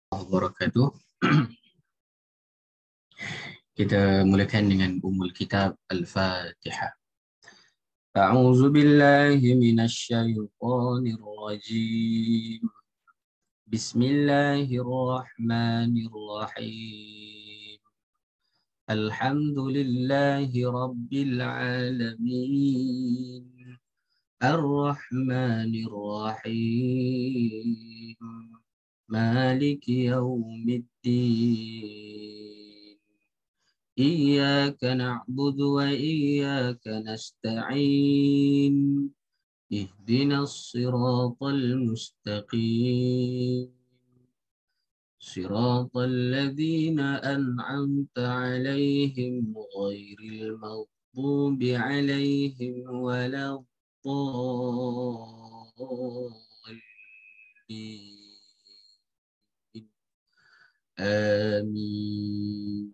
Wabarakatuh. Kita mulakan dengan Ummul Kitab Al-Fatihah. A'udzu billahi minasyaitonir rajim. Bismillahirrahmanirrahim. Alhamdulillahi rabbil alamin. Ar-Rahmanir Rahim. Maliki yaumiddin. إياك نعبد وإياك نستعين اهدنا الصراط المستقيم صراط الذين أنعمت عليهم غير المغضوب عليهم ولا الضالين آمين.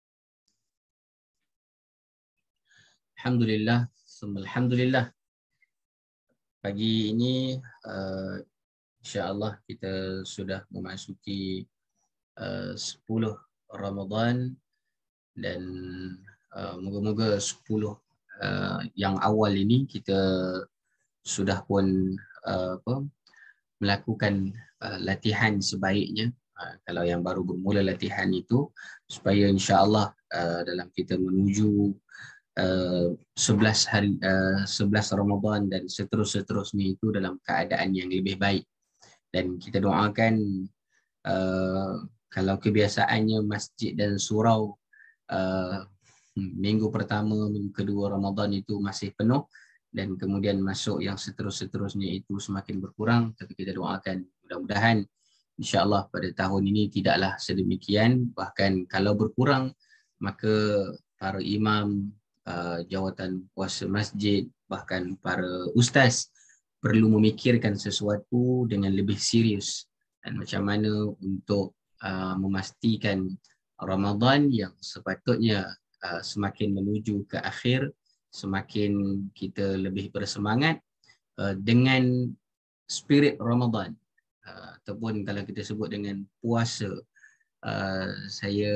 Alhamdulillah, alhamdulillah. Pagi ini insya-Allah kita sudah memasuki 10 Ramadan dan moga-moga 10 yang awal ini kita sudah pun melakukan latihan sebaiknya. Kalau yang baru bermula latihan itu supaya insya-Allah dalam kita menuju 11 Ramadan dan seterusnya itu dalam keadaan yang lebih baik. Dan kita doakan kalau kebiasaannya masjid dan surau minggu pertama, minggu kedua Ramadan itu masih penuh dan kemudian masuk yang seterusnya itu semakin berkurang, tapi kita doakan mudah-mudahan insya-Allah pada tahun ini tidaklah sedemikian, bahkan kalau berkurang maka para imam, jawatan kuasa masjid, bahkan para ustaz perlu memikirkan sesuatu dengan lebih serius dan macam mana untuk memastikan Ramadan yang sepatutnya semakin menuju ke akhir, semakin kita lebih bersemangat dengan spirit Ramadan, ataupun kalau kita sebut dengan puasa. Saya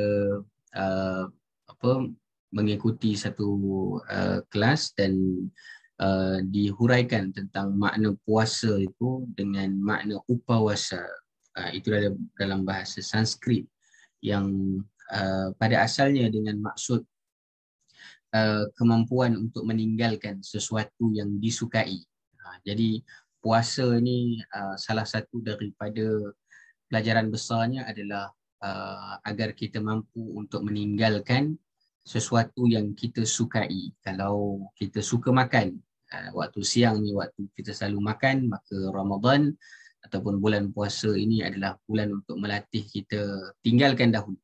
mengikuti satu kelas dan dihuraikan tentang makna puasa itu dengan makna upawasa. Itu dalam bahasa Sanskrit yang pada asalnya dengan maksud kemampuan untuk meninggalkan sesuatu yang disukai. Jadi puasa ni salah satu daripada pelajaran besarnya adalah agar kita mampu untuk meninggalkan sesuatu yang kita sukai. Kalau kita suka makan, waktu siang ni waktu kita selalu makan, maka Ramadan ataupun bulan puasa ini adalah bulan untuk melatih kita tinggalkan dahulu.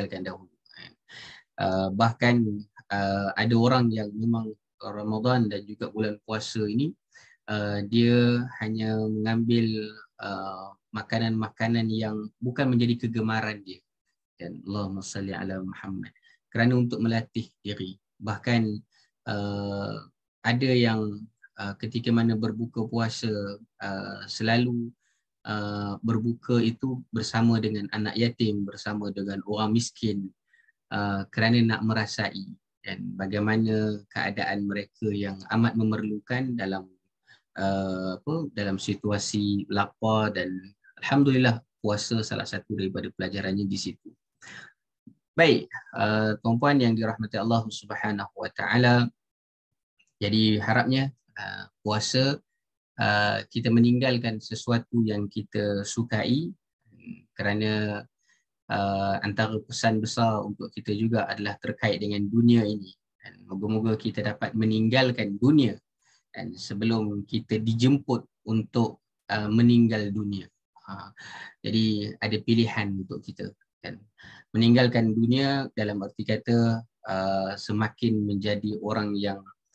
Bahkan ada orang yang memang Ramadan dan juga bulan puasa ini dia hanya mengambil makanan-makanan yang bukan menjadi kegemaran dia. Dan Allahumma salli ala Muhammad. Kerana untuk melatih diri. Bahkan ada yang ketika mana berbuka puasa selalu berbuka itu bersama dengan anak yatim, bersama dengan orang miskin, kerana nak merasai dan bagaimana keadaan mereka yang amat memerlukan dalam dalam situasi lapar, dan alhamdulillah puasa salah satu daripada pelajarannya di situ. Baik, tuan-puan yang dirahmati Allah Subhanahu wa taala. Jadi harapnya puasa kita meninggalkan sesuatu yang kita sukai, kerana antara pesan besar untuk kita juga adalah terkait dengan dunia ini. Dan moga-moga kita dapat meninggalkan dunia dan sebelum kita dijemput untuk meninggal dunia. Jadi ada pilihan untuk kita. Dan meninggalkan dunia dalam arti kata semakin menjadi orang yang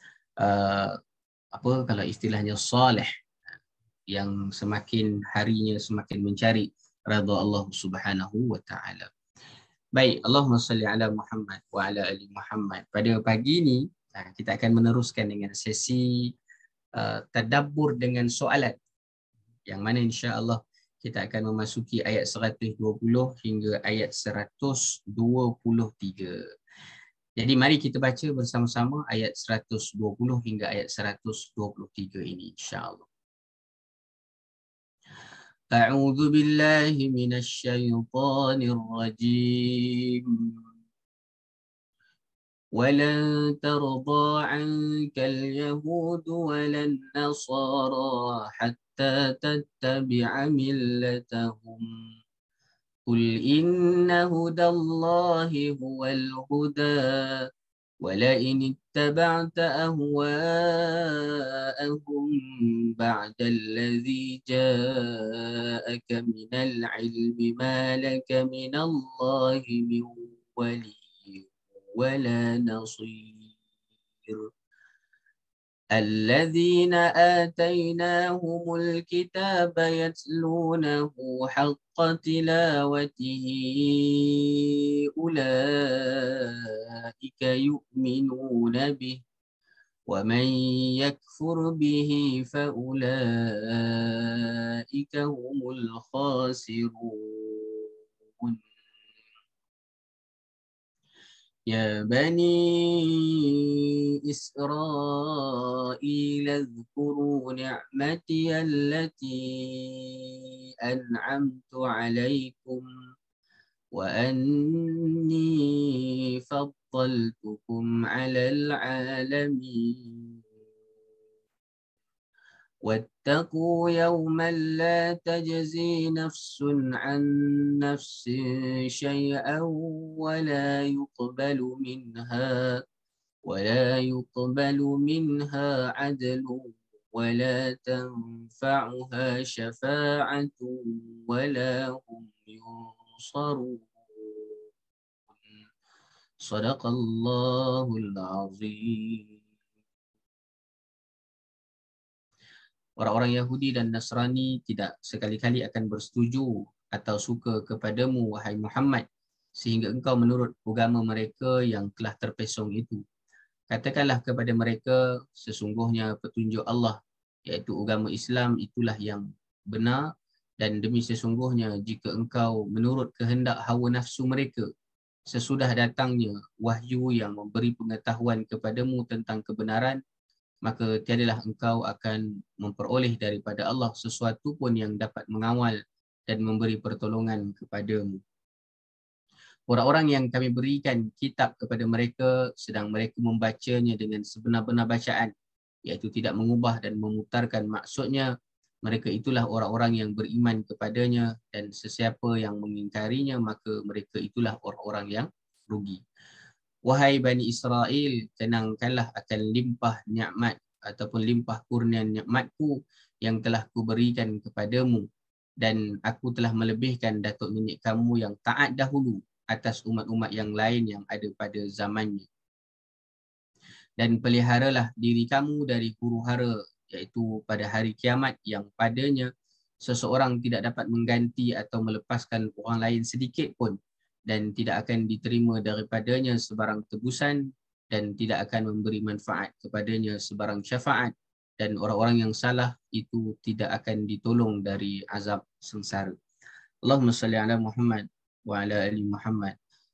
kalau istilahnya saleh, yang semakin harinya semakin mencari redha Allah Subhanahu wa taala. Baik, Allahumma salli ala Muhammad wa ala ali Muhammad. Pada pagi ini kita akan meneruskan dengan sesi tadabbur dengan soalan, yang mana insya-Allah kita akan memasuki ayat 120 hingga ayat 123. Jadi mari kita baca bersama-sama ayat 120 hingga ayat 123 ini insya-Allah. A'udzu billahi minasy syaithanir rajim. ولن ترضى عنك اليهود ولا النصارى حتى تتبع ملتهم قل إن هدى الله هو الهدى ولئن اتبعت أهواءهم بعد الذي جاءك من العلم ما لك من الله من ولي ولا نصير الذين آتيناهم الكتاب يتلونه حق تلاوته أولئك يؤمنون به ومن يكفر به فأولئك هم الخاسرون يا بني إسرائيل اذكروا نعمتي التي أنعمت عليكم وأني فضلتكم على العالمين واتقوا يوما لا تجزي نفس عن نفس شيئا ولا يقبل منها عدل ولا تنفعها شفاعة ولا هم ينصرون صدق الله العظيم. Orang-orang Yahudi dan Nasrani tidak sekali-kali akan bersetuju atau suka kepadamu, wahai Muhammad, sehingga engkau menurut agama mereka yang telah terpesong itu. Katakanlah kepada mereka, sesungguhnya petunjuk Allah, iaitu agama Islam, itulah yang benar, dan demi sesungguhnya jika engkau menurut kehendak hawa nafsu mereka, sesudah datangnya wahyu yang memberi pengetahuan kepadamu tentang kebenaran, maka tiadalah engkau akan memperoleh daripada Allah sesuatu pun yang dapat mengawal dan memberi pertolongan kepadamu. Orang-orang yang kami berikan kitab kepada mereka sedang mereka membacanya dengan sebenar-benar bacaan, iaitu tidak mengubah dan memutarkan maksudnya, mereka itulah orang-orang yang beriman kepadanya, dan sesiapa yang mengingkarinya maka mereka itulah orang-orang yang rugi. Wahai Bani Israel, kenangkanlah akan limpah nikmat ataupun limpah kurnia nikmatku yang telah kuberikan kepadamu, dan aku telah melebihkan datuk nenek kamu yang taat dahulu atas umat-umat yang lain yang ada pada zamannya. Dan peliharalah diri kamu dari huru-hara, iaitu pada hari kiamat yang padanya seseorang tidak dapat mengganti atau melepaskan orang lain sedikit pun, dan tidak akan diterima daripadanya sebarang tebusan, dan tidak akan memberi manfaat kepadanya sebarang syafaat, dan orang-orang yang salah itu tidak akan ditolong dari azab sengsara. Allahumma salli ala Muhammad wa ala ali Muhammad.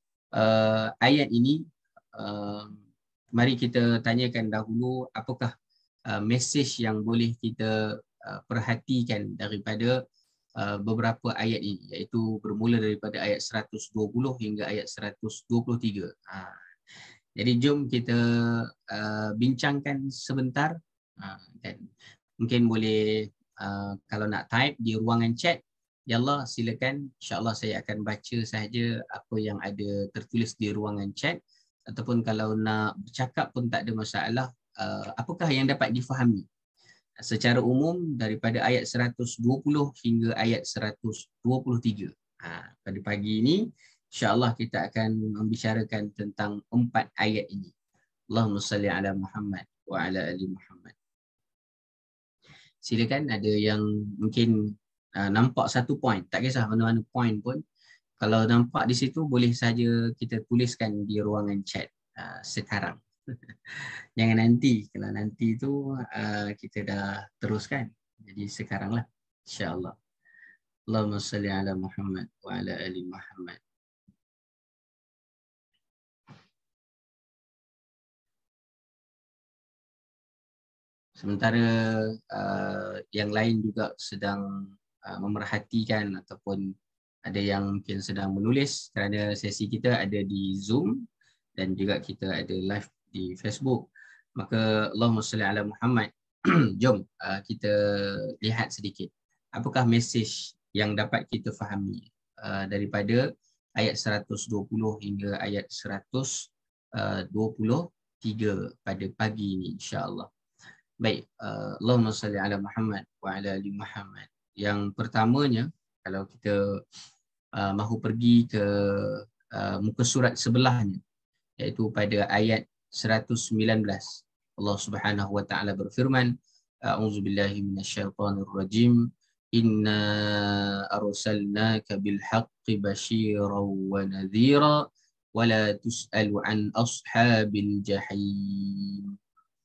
Ayat ini, mari kita tanyakan dahulu apakah mesej yang boleh kita perhatikan daripada beberapa ayat ini, iaitu bermula daripada ayat 120 hingga ayat 123. Jadi jom kita bincangkan sebentar, dan mungkin boleh kalau nak type di ruangan chat, ya Allah silakan, insya-Allah saya akan baca sahaja apa yang ada tertulis di ruangan chat, ataupun kalau nak bercakap pun tak ada masalah. Apakah yang dapat difahami secara umum daripada ayat 120 hingga ayat 123. Pada pagi ini insya-Allah kita akan membicarakan tentang 4 ayat ini. Allahumma salli ala Muhammad wa ala ali Muhammad. Silakan, ada yang mungkin nampak satu poin, tak kisah mana-mana poin pun, kalau nampak di situ boleh saja kita tuliskan di ruangan chat sekarang. Jangan nanti, kalau nanti tu kita dah teruskan. Jadi sekaranglah, insya-Allah. Allahumma salli ala Muhammad wa ala ali Muhammad. Sementara yang lain juga sedang memerhatikan ataupun ada yang mungkin sedang menulis, kerana sesi kita ada di Zoom dan juga kita ada live di Facebook. Maka Allahumma salli ala Muhammad. Jom kita lihat sedikit apakah mesej yang dapat kita fahami daripada ayat 120 hingga ayat 123 pada pagi ini, insya-Allah. Baik, Allahumma salli ala Muhammad wa ala ali Muhammad. Yang pertamanya, kalau kita mahu pergi ke muka surat sebelahnya, iaitu pada ayat 119. Allah Subhanahu wa taala berfirman, A'udzubillahi minasyaitonir rajim. Inna arsalnaka bil haqqi basyiran wa nadhira wa la tus'alu an ashabil jahim.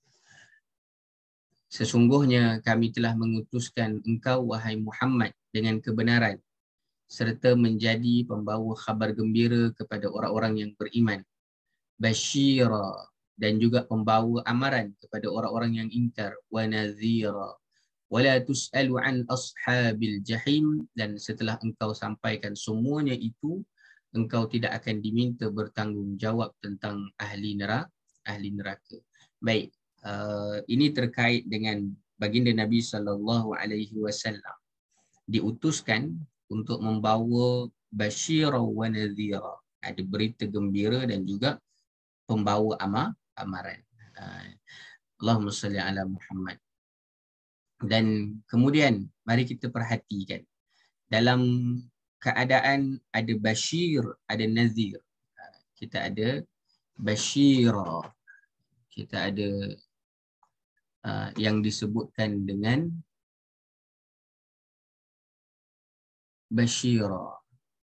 Sesungguhnya kami telah mengutuskan engkau wahai Muhammad dengan kebenaran serta menjadi pembawa khabar gembira kepada orang-orang yang beriman, basyira, dan juga pembawa amaran kepada orang-orang yang ingkar, wa nadhira, wala tus'alu an ashabil jahim, dan setelah engkau sampaikan semuanya itu, engkau tidak akan diminta bertanggungjawab tentang ahli neraka. Baik, ini terkait dengan baginda Nabi SAW diutuskan untuk membawa basyira wa nadhira, ada berita gembira dan juga pembawa amaran. Allahumma salli ala Muhammad. Dan kemudian mari kita perhatikan dalam keadaan ada basyir, ada nazir. Kita ada basyira, kita ada yang disebutkan dengan basyira.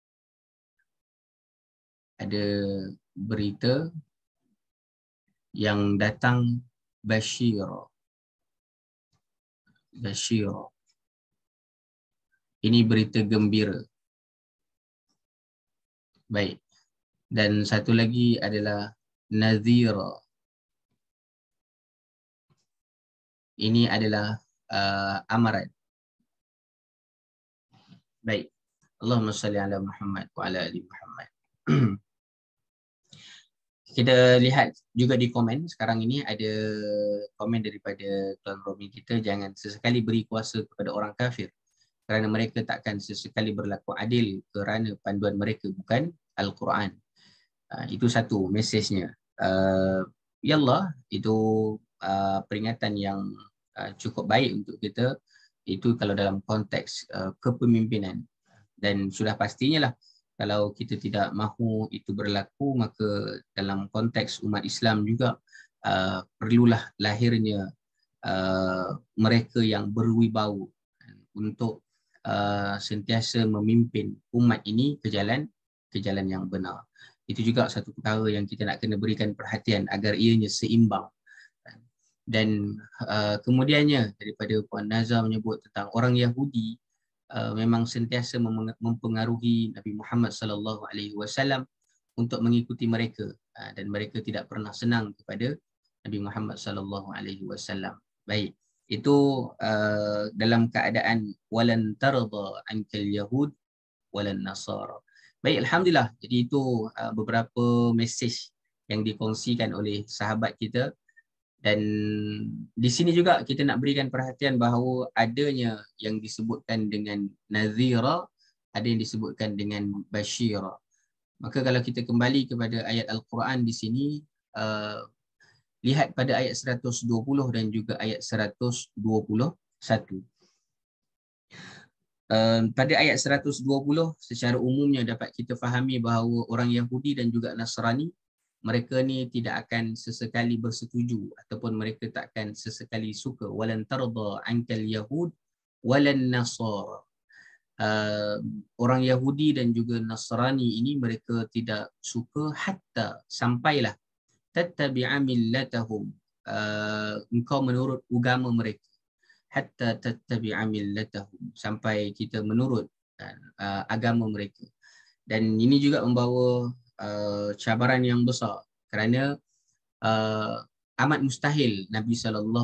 Ada berita yang datang basyira. Basyira. Ini berita gembira. Baik. Dan satu lagi adalah nadhira. Ini adalah amaran. Baik. Allahumma salli ala Muhammad wa ala ali Muhammad. Kita lihat juga di komen sekarang ini ada komen daripada Tuan Romi kita, jangan sesekali beri kuasa kepada orang kafir kerana mereka takkan sesekali berlaku adil kerana panduan mereka bukan Al-Quran. Itu satu mesejnya. Ya Allah, itu peringatan yang cukup baik untuk kita, itu kalau dalam konteks kepemimpinan. Dan sudah pastinya lah kalau kita tidak mahu itu berlaku, maka dalam konteks umat Islam juga perlulah lahirnya mereka yang berwibau untuk sentiasa memimpin umat ini ke jalan yang benar. Itu juga satu perkara yang kita nak kena berikan perhatian agar ianya seimbang. Dan kemudiannya daripada Puan Nazar menyebut tentang orang Yahudi memang sentiasa mempengaruhi Nabi Muhammad SAW untuk mengikuti mereka, dan mereka tidak pernah senang kepada Nabi Muhammad SAW. Baik, itu dalam keadaan walan tarda ankal yahud walan nasara. Baik, alhamdulillah. Jadi itu beberapa mesej yang dikongsikan oleh sahabat kita. Dan di sini juga kita nak berikan perhatian bahawa adanya yang disebutkan dengan nazira, ada yang disebutkan dengan basyira. Maka kalau kita kembali kepada ayat Al-Quran di sini, lihat pada ayat 120 dan juga ayat 121. Pada ayat 120 secara umumnya dapat kita fahami bahawa orang Yahudi dan juga Nasrani, mereka ni tidak akan sesekali bersetuju ataupun mereka tak akan sesekali suka. Walan tarda ankal yahud walan nasara. Orang Yahudi dan juga Nasrani ini mereka tidak suka hatta sampailah tattabi'a millatahum, engkau menurut agama mereka. Hatta tattabi'a millatahum, sampai kita menurut agama mereka. Dan ini juga membawa cabaran yang besar kerana amat mustahil Nabi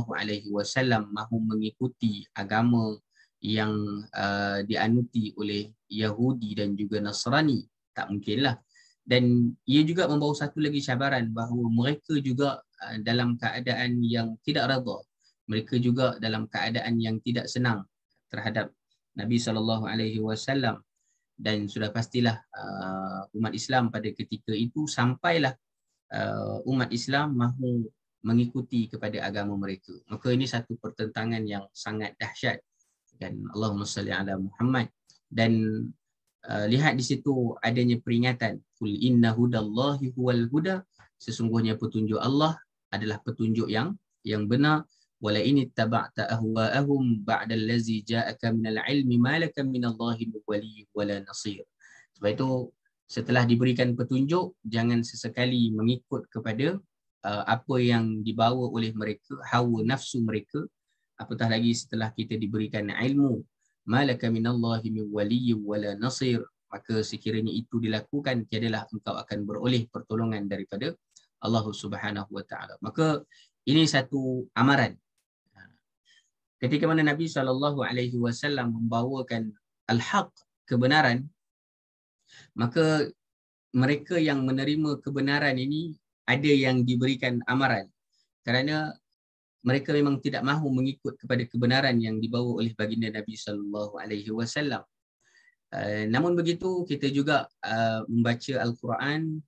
SAW mahu mengikuti agama yang dianuti oleh Yahudi dan juga Nasrani. Tak mungkinlah. Dan ia juga membawa satu lagi cabaran bahawa mereka juga dalam keadaan yang tidak redha. Mereka juga dalam keadaan yang tidak senang terhadap Nabi SAW. Dan sudah pastilah umat Islam pada ketika itu sampailah umat Islam mahu mengikuti kepada agama mereka. Maka ini satu pertentangan yang sangat dahsyat. Dan Allahumma salli ala Muhammad. Dan lihat di situ adanya peringatan. Qul inna hudallahi huwal huda. Sesungguhnya petunjuk Allah adalah petunjuk yang benar. Wala in ittaba'ta ahwa'ahum ba'da allazi ja'aka minal ilmi ma laka minallahi min waliyyin wala nasir. Sebab itu setelah diberikan petunjuk, jangan sesekali mengikut kepada apa yang dibawa oleh mereka, hawa nafsu mereka. Apatah lagi setelah kita diberikan ilmu, malaka minallahi min waliyyin wala nasir, maka sekiranya itu dilakukan, tiadalah engkau akan beroleh pertolongan daripada Allah Subhanahu wa taala. Maka ini satu amaran. Ketika mana Nabi SAW membawakan al-haq, kebenaran, maka mereka yang menerima kebenaran ini ada yang diberikan amaran kerana mereka memang tidak mahu mengikut kepada kebenaran yang dibawa oleh baginda Nabi SAW. Namun begitu, kita juga membaca Al-Quran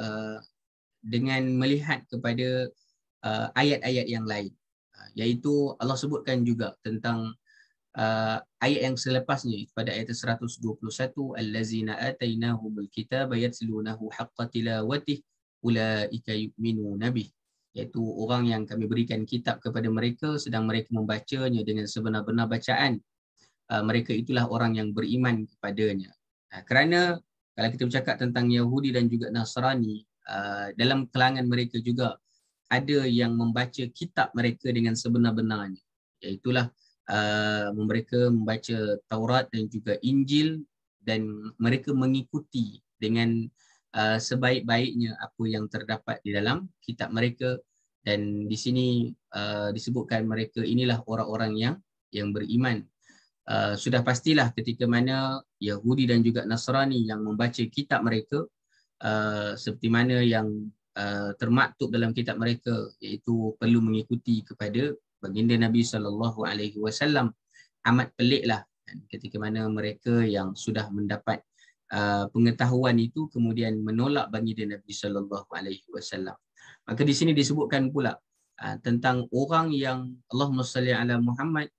dengan melihat kepada ayat-ayat yang lain, iaitu Allah sebutkan juga tentang ayat yang selepasnya pada ayat 121, allazina atainahumul kitaba yatlunahu haqqa tilawatih ulaika yu'minuna bih, iaitu orang yang kami berikan kitab kepada mereka sedang mereka membacanya dengan sebenar-benar bacaan, mereka itulah orang yang beriman kepadanya. Kerana kalau kita bercakap tentang Yahudi dan juga Nasrani, dalam kalangan mereka juga ada yang membaca kitab mereka dengan sebenar-benarnya, iaitulah mereka membaca Taurat dan juga Injil, dan mereka mengikuti dengan sebaik-baiknya apa yang terdapat di dalam kitab mereka. Dan di sini disebutkan mereka inilah orang-orang yang beriman. Sudah pastilah ketika mana Yahudi dan juga Nasrani yang membaca kitab mereka, seperti mana yang termaktub dalam kitab mereka, iaitu perlu mengikuti kepada baginda Nabi SAW, amat peliklah ketika mana mereka yang sudah mendapat pengetahuan itu kemudian menolak baginda Nabi SAW. Maka di sini disebutkan pula tentang orang yang Allahumma salli ala Muhammad,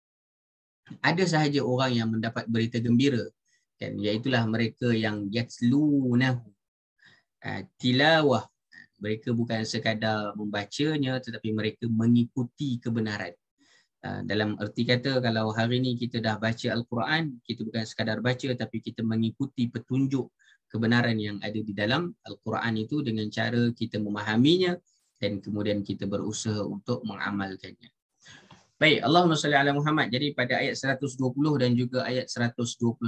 ada sahaja orang yang mendapat berita gembira, kan, iaitulah mereka yang yatlunahu, tilawah. Mereka bukan sekadar membacanya tetapi mereka mengikuti kebenaran. Dalam erti kata, kalau hari ini kita dah baca Al-Quran, kita bukan sekadar baca tapi kita mengikuti petunjuk kebenaran yang ada di dalam Al-Quran itu dengan cara kita memahaminya dan kemudian kita berusaha untuk mengamalkannya. Baik, Allahumma salli ala Muhammad. Jadi pada ayat 120 dan juga ayat 121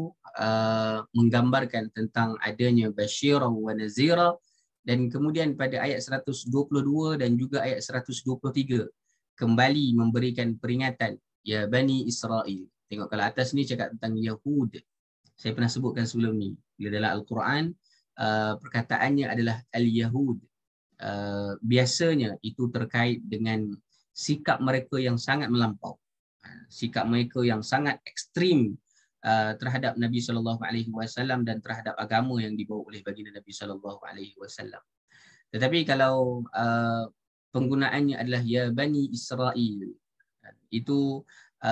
menggambarkan tentang adanya basyira wa nazira. Dan kemudian pada ayat 122 dan juga ayat 123 kembali memberikan peringatan, ya Bani Israel. Tengok kalau atas ni cakap tentang Yahud. Saya pernah sebutkan sebelum ni. Bila dalam Al-Quran perkataannya adalah Al-Yahud. Biasanya itu terkait dengan sikap mereka yang sangat melampau. Sikap mereka yang sangat ekstrim terhadap Nabi SAW dan terhadap agama yang dibawa oleh baginda Nabi SAW. Tetapi kalau penggunaannya adalah ya Bani Israel, itu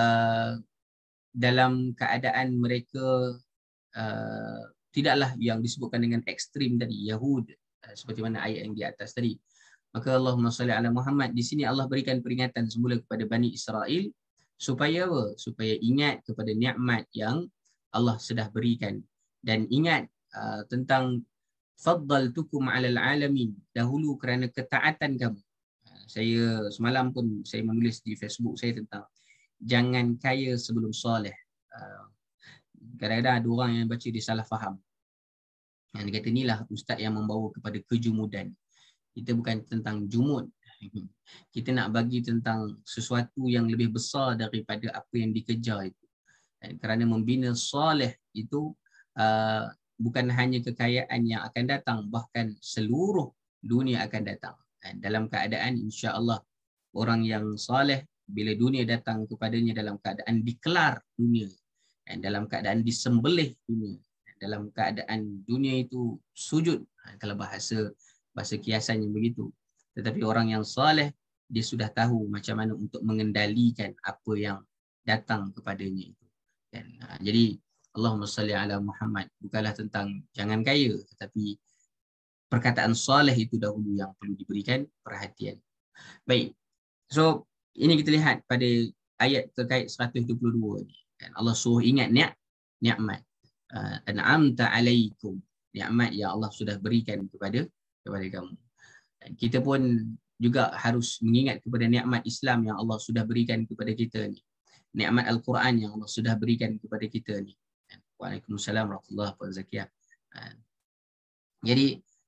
dalam keadaan mereka tidaklah yang disebutkan dengan ekstrim tadi, Yahud, seperti mana ayat yang di atas tadi. Maka Allahumma salli ala Muhammad, di sini Allah berikan peringatan semula kepada Bani Israel supaya apa? Supaya ingat kepada nikmat yang Allah sudah berikan, dan ingat tentang faddaltukum 'alal 'alamin, dahulu kerana ketaatan kamu. Saya semalam pun saya menulis di Facebook saya tentang jangan kaya sebelum soleh. Kadang-kadang ada orang yang baca dia salah faham. Yang dia kata inilah ustaz yang membawa kepada kejumudan. Kita bukan tentang jumud. Kita nak bagi tentang sesuatu yang lebih besar daripada apa yang dikejar itu. Dan kerana membina soleh itu bukan hanya kekayaan yang akan datang, bahkan seluruh dunia akan datang. Dan dalam keadaan insya-Allah orang yang soleh bila dunia datang kepadanya dalam keadaan dikelar dunia, dan dalam keadaan disembelih dunia, dalam keadaan dunia itu sujud, kalau bahasa kiasannya begitu. Tetapi orang yang soleh dia sudah tahu macam mana untuk mengendalikan apa yang datang kepadanya itu. Dan jadi Allahumma salli ala Muhammad bukanlah tentang jangan kaya, tetapi perkataan soleh itu dahulu yang perlu diberikan perhatian. Baik. So ini kita lihat pada ayat terkait 122 ni. Dan Allah suruh ingat nikmat. An'amta alaikum. Nikmat yang Allah sudah berikan kepada kamu. Dan kita pun juga harus mengingat kepada nikmat Islam yang Allah sudah berikan kepada kita ni. Nikmat Al-Quran yang Allah sudah berikan kepada kita ni. Waalaikumsalam warahmatullahi wabarakatuh. Jadi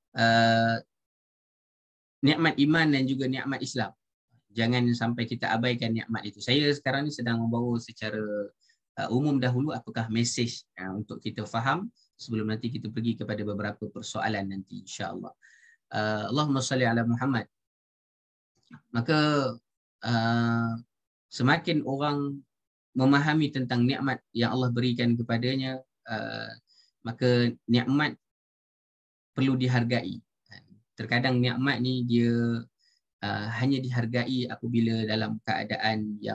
nikmat iman dan juga nikmat Islam. Jangan sampai kita abaikan nikmat itu. Saya sekarang ni sedang membawa secara umum dahulu apakah mesej untuk kita faham sebelum nanti kita pergi kepada beberapa persoalan nanti insya-Allah. Allahumma salli ala Muhammad. Maka semakin orang memahami tentang nikmat yang Allah berikan kepadanya, maka nikmat perlu dihargai. Terkadang nikmat ni dia hanya dihargai apabila dalam keadaan yang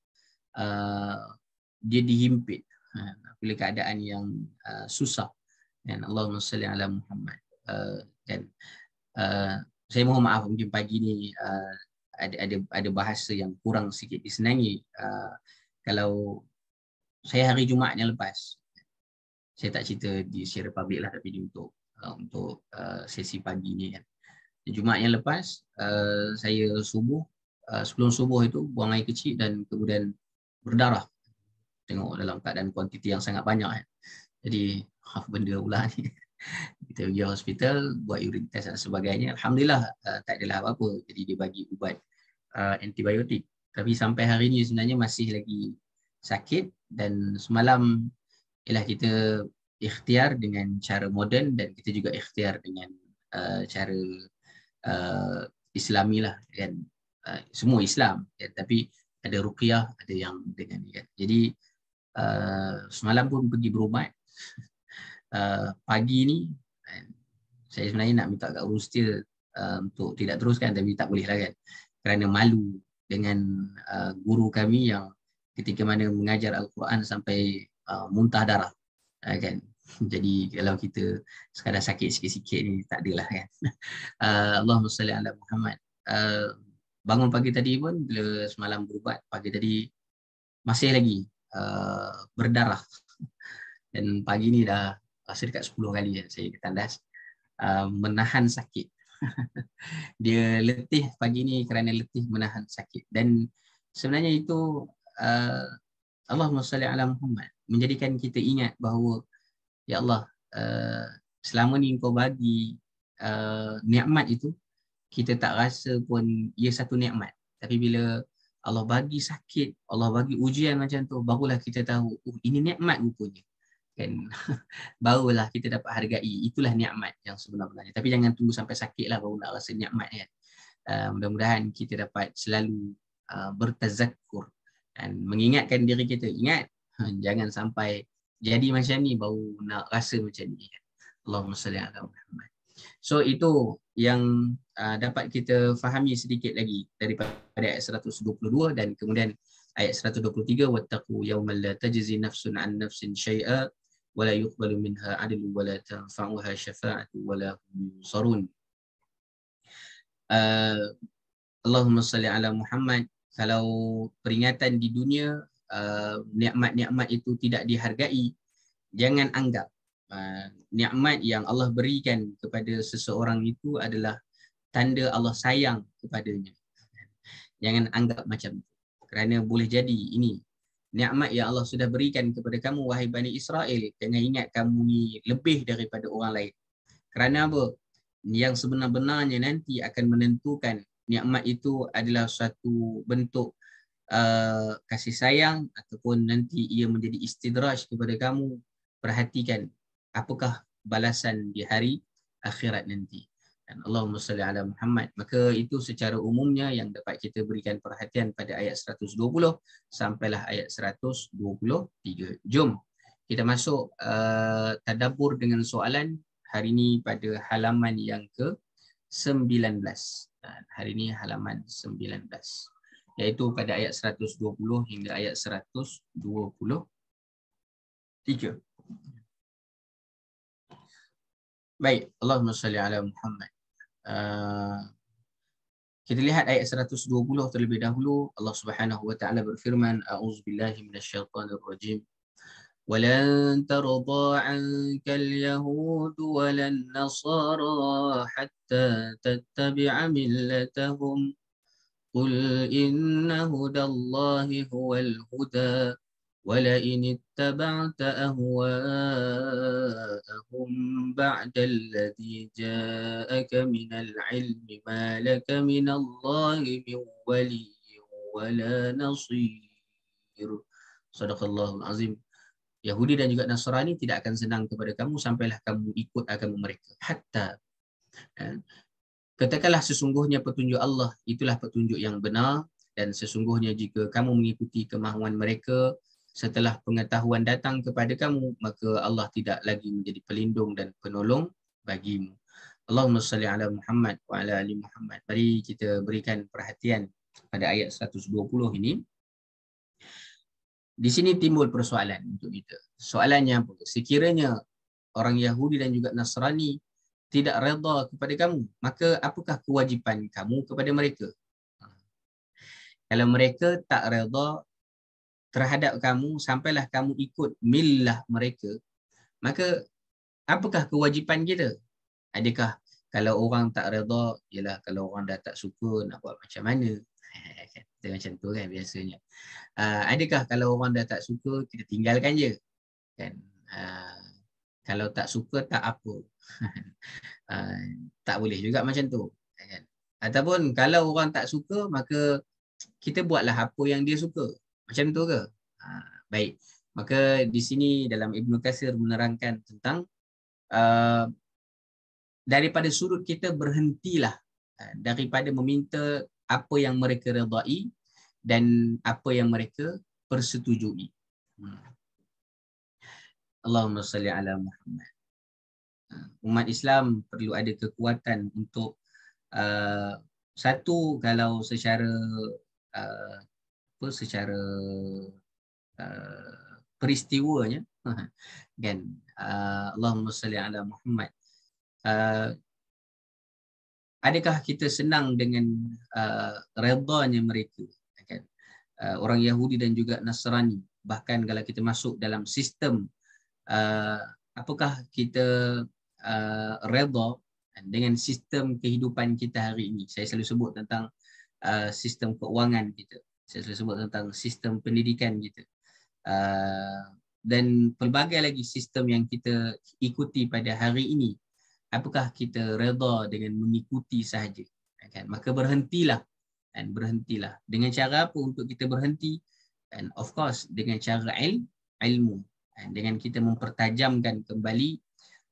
dia dihimpit, apabila keadaan yang susah. Dan Allahumma salli ala Muhammad. Dan saya mohon maaf mungkin pagi ni ada bahasa yang kurang sikit disenangi. Kalau saya hari Jumaat yang lepas, saya tak cerita di secara public lah, tapi untuk sesi pagi ni kan. Jumaat yang lepas saya subuh, sebelum subuh itu buang air kecil dan kemudian berdarah. Tengok dalam keadaan kuantiti yang sangat banyak kan. Jadi apa benda pula ni. Kita pergi hospital buat urine test dan sebagainya. Alhamdulillah tak adalah apa-apa. Jadi dia bagi ubat antibiotik. Tapi sampai hari ni sebenarnya masih lagi sakit, dan semalam ialah kita ikhtiar dengan cara moden dan kita juga ikhtiar dengan cara Islami lah kan. Semua Islam kan? Tapi ada ruqyah, ada yang dengan kan. Jadi semalam pun pergi berubat. Pagi ni saya sebenarnya nak minta kat Rustil untuk tidak teruskan, tapi tak boleh lah kan, kerana malu dengan guru kami yang ketika mana mengajar Al-Quran sampai muntah darah kan. Jadi kalau kita sekadar sakit sikit-sikit ni tak adalah kan. Allahumma salli ala Muhammad. Bangun pagi tadi pun bila semalam berubat, pagi tadi masih lagi berdarah. Dan pagi ni dah rasa dekat 10 kali saya ketandas menahan sakit. Dia letih pagi ni kerana letih menahan sakit. Dan sebenarnya itu Allahumma salli ala Muhammad menjadikan kita ingat bahawa ya Allah, selama ni Engkau bagi nikmat itu, kita tak rasa pun ia satu nikmat. Tapi bila Allah bagi sakit, Allah bagi ujian macam tu, barulah kita tahu, ini nikmat rupanya. Kan? Barulah kita dapat hargai. Itulah nikmat yang sebenarnya. Tapi jangan tunggu sampai sakit lah baru nak rasa nikmat kan. Mudah-mudahan kita dapat selalu bertazakkur dan mengingatkan diri kita. Ingat, jangan sampai jadi macam ni baru nak rasa macam ni. Allahumma salli ala Muhammad. So itu yang dapat kita fahami sedikit lagi daripada ayat 122 dan kemudian ayat 123, wattaqu yawman la tajzi nafsun an nafsin syai'a wa la yuqbalu minha 'adlun wa la tanfa'uha syafa'atu wa la hum yunsarun. Allahumma salli ala Muhammad. Kalau peringatan di dunia nikmat-nikmat itu tidak dihargai, jangan anggap nikmat yang Allah berikan kepada seseorang itu adalah tanda Allah sayang kepadanya. Jangan anggap macam itu. Kerana boleh jadi ini nikmat yang Allah sudah berikan kepada kamu wahai Bani Israel. Jangan ingat kamu ni lebih daripada orang lain. Kerana apa? Yang sebenar-benarnya nanti akan menentukan nikmat itu adalah suatu bentuk kasih sayang ataupun nanti ia menjadi istidraj kepada kamu. Perhatikan apakah balasan di hari akhirat nanti. Dan Allahumma salli ala Muhammad. Maka itu secara umumnya yang dapat kita berikan perhatian pada ayat 120 sampailah ayat 123. Jom kita masuk tadabbur dengan soalan hari ini pada halaman yang ke-19. Hari ini halaman 19. Iaitu pada ayat 120 hingga ayat 123. Baik, Allahumma salli ala Muhammad. Kita lihat ayat 120 terlebih dahulu. Allah Subhanahu wa taala berfirman, a'udzubillahi minasyaitonir rajim. ولن ترضى عنك اليهود ولا النصارى حتى تتبع ملتهم قل إن هدى الله هو الهدى ولئن اتبعت أهواءهم بعد الذي جاءك من العلم ما لك من الله من ولي ولا نصير. Sadaqallahul Azim. Yahudi dan juga Nasrani tidak akan senang kepada kamu sampailah kamu ikut agama mereka. Hatta katakanlah sesungguhnya petunjuk Allah itulah petunjuk yang benar, dan sesungguhnya jika kamu mengikuti kemahuan mereka setelah pengetahuan datang kepada kamu, maka Allah tidak lagi menjadi pelindung dan penolong bagimu. Allahumma salli ala Muhammad wa ala ali Muhammad. Mari kita berikan perhatian pada ayat 120 ini. Di sini timbul persoalan untuk kita. Soalannya apa? Sekiranya orang Yahudi dan juga Nasrani tidak redha kepada kamu, maka apakah kewajipan kamu kepada mereka? Kalau mereka tak redha terhadap kamu, sampailah kamu ikut millah mereka, maka apakah kewajipan kita? Adakah kalau orang tak redha, ialah kalau orang dah tak suka nak buat macam mana? Macam tu kan biasanya. Adakah kalau orang dah tak suka, kita tinggalkan je kan? Kalau tak suka tak apa. Tak boleh juga macam tu kan? Ataupun kalau orang tak suka, maka kita buatlah apa yang dia suka. Macam tu ke? Baik. Maka di sini dalam Ibnu Katsir menerangkan tentang daripada sudut kita berhentilah daripada meminta apa yang mereka redai dan apa yang mereka persetujui. Allahumma salli ala Muhammad. Umat Islam perlu ada kekuatan untuk satu, kalau secara secara peristiwanya kan, Allahumma salli ala Muhammad. Adakah kita senang dengan redanya mereka kan? Orang Yahudi dan juga Nasrani, bahkan kalau kita masuk dalam sistem, apakah kita redha dengan sistem kehidupan kita hari ini? Saya selalu sebut tentang sistem keuangan kita, saya selalu sebut tentang sistem pendidikan kita, dan pelbagai lagi sistem yang kita ikuti pada hari ini. Apakah kita redha dengan mengikuti sahaja kan? Maka berhentilah, dan berhentilah. Dengan cara apa untuk kita berhenti? And of course dengan cara ilmu, dengan kita mempertajamkan kembali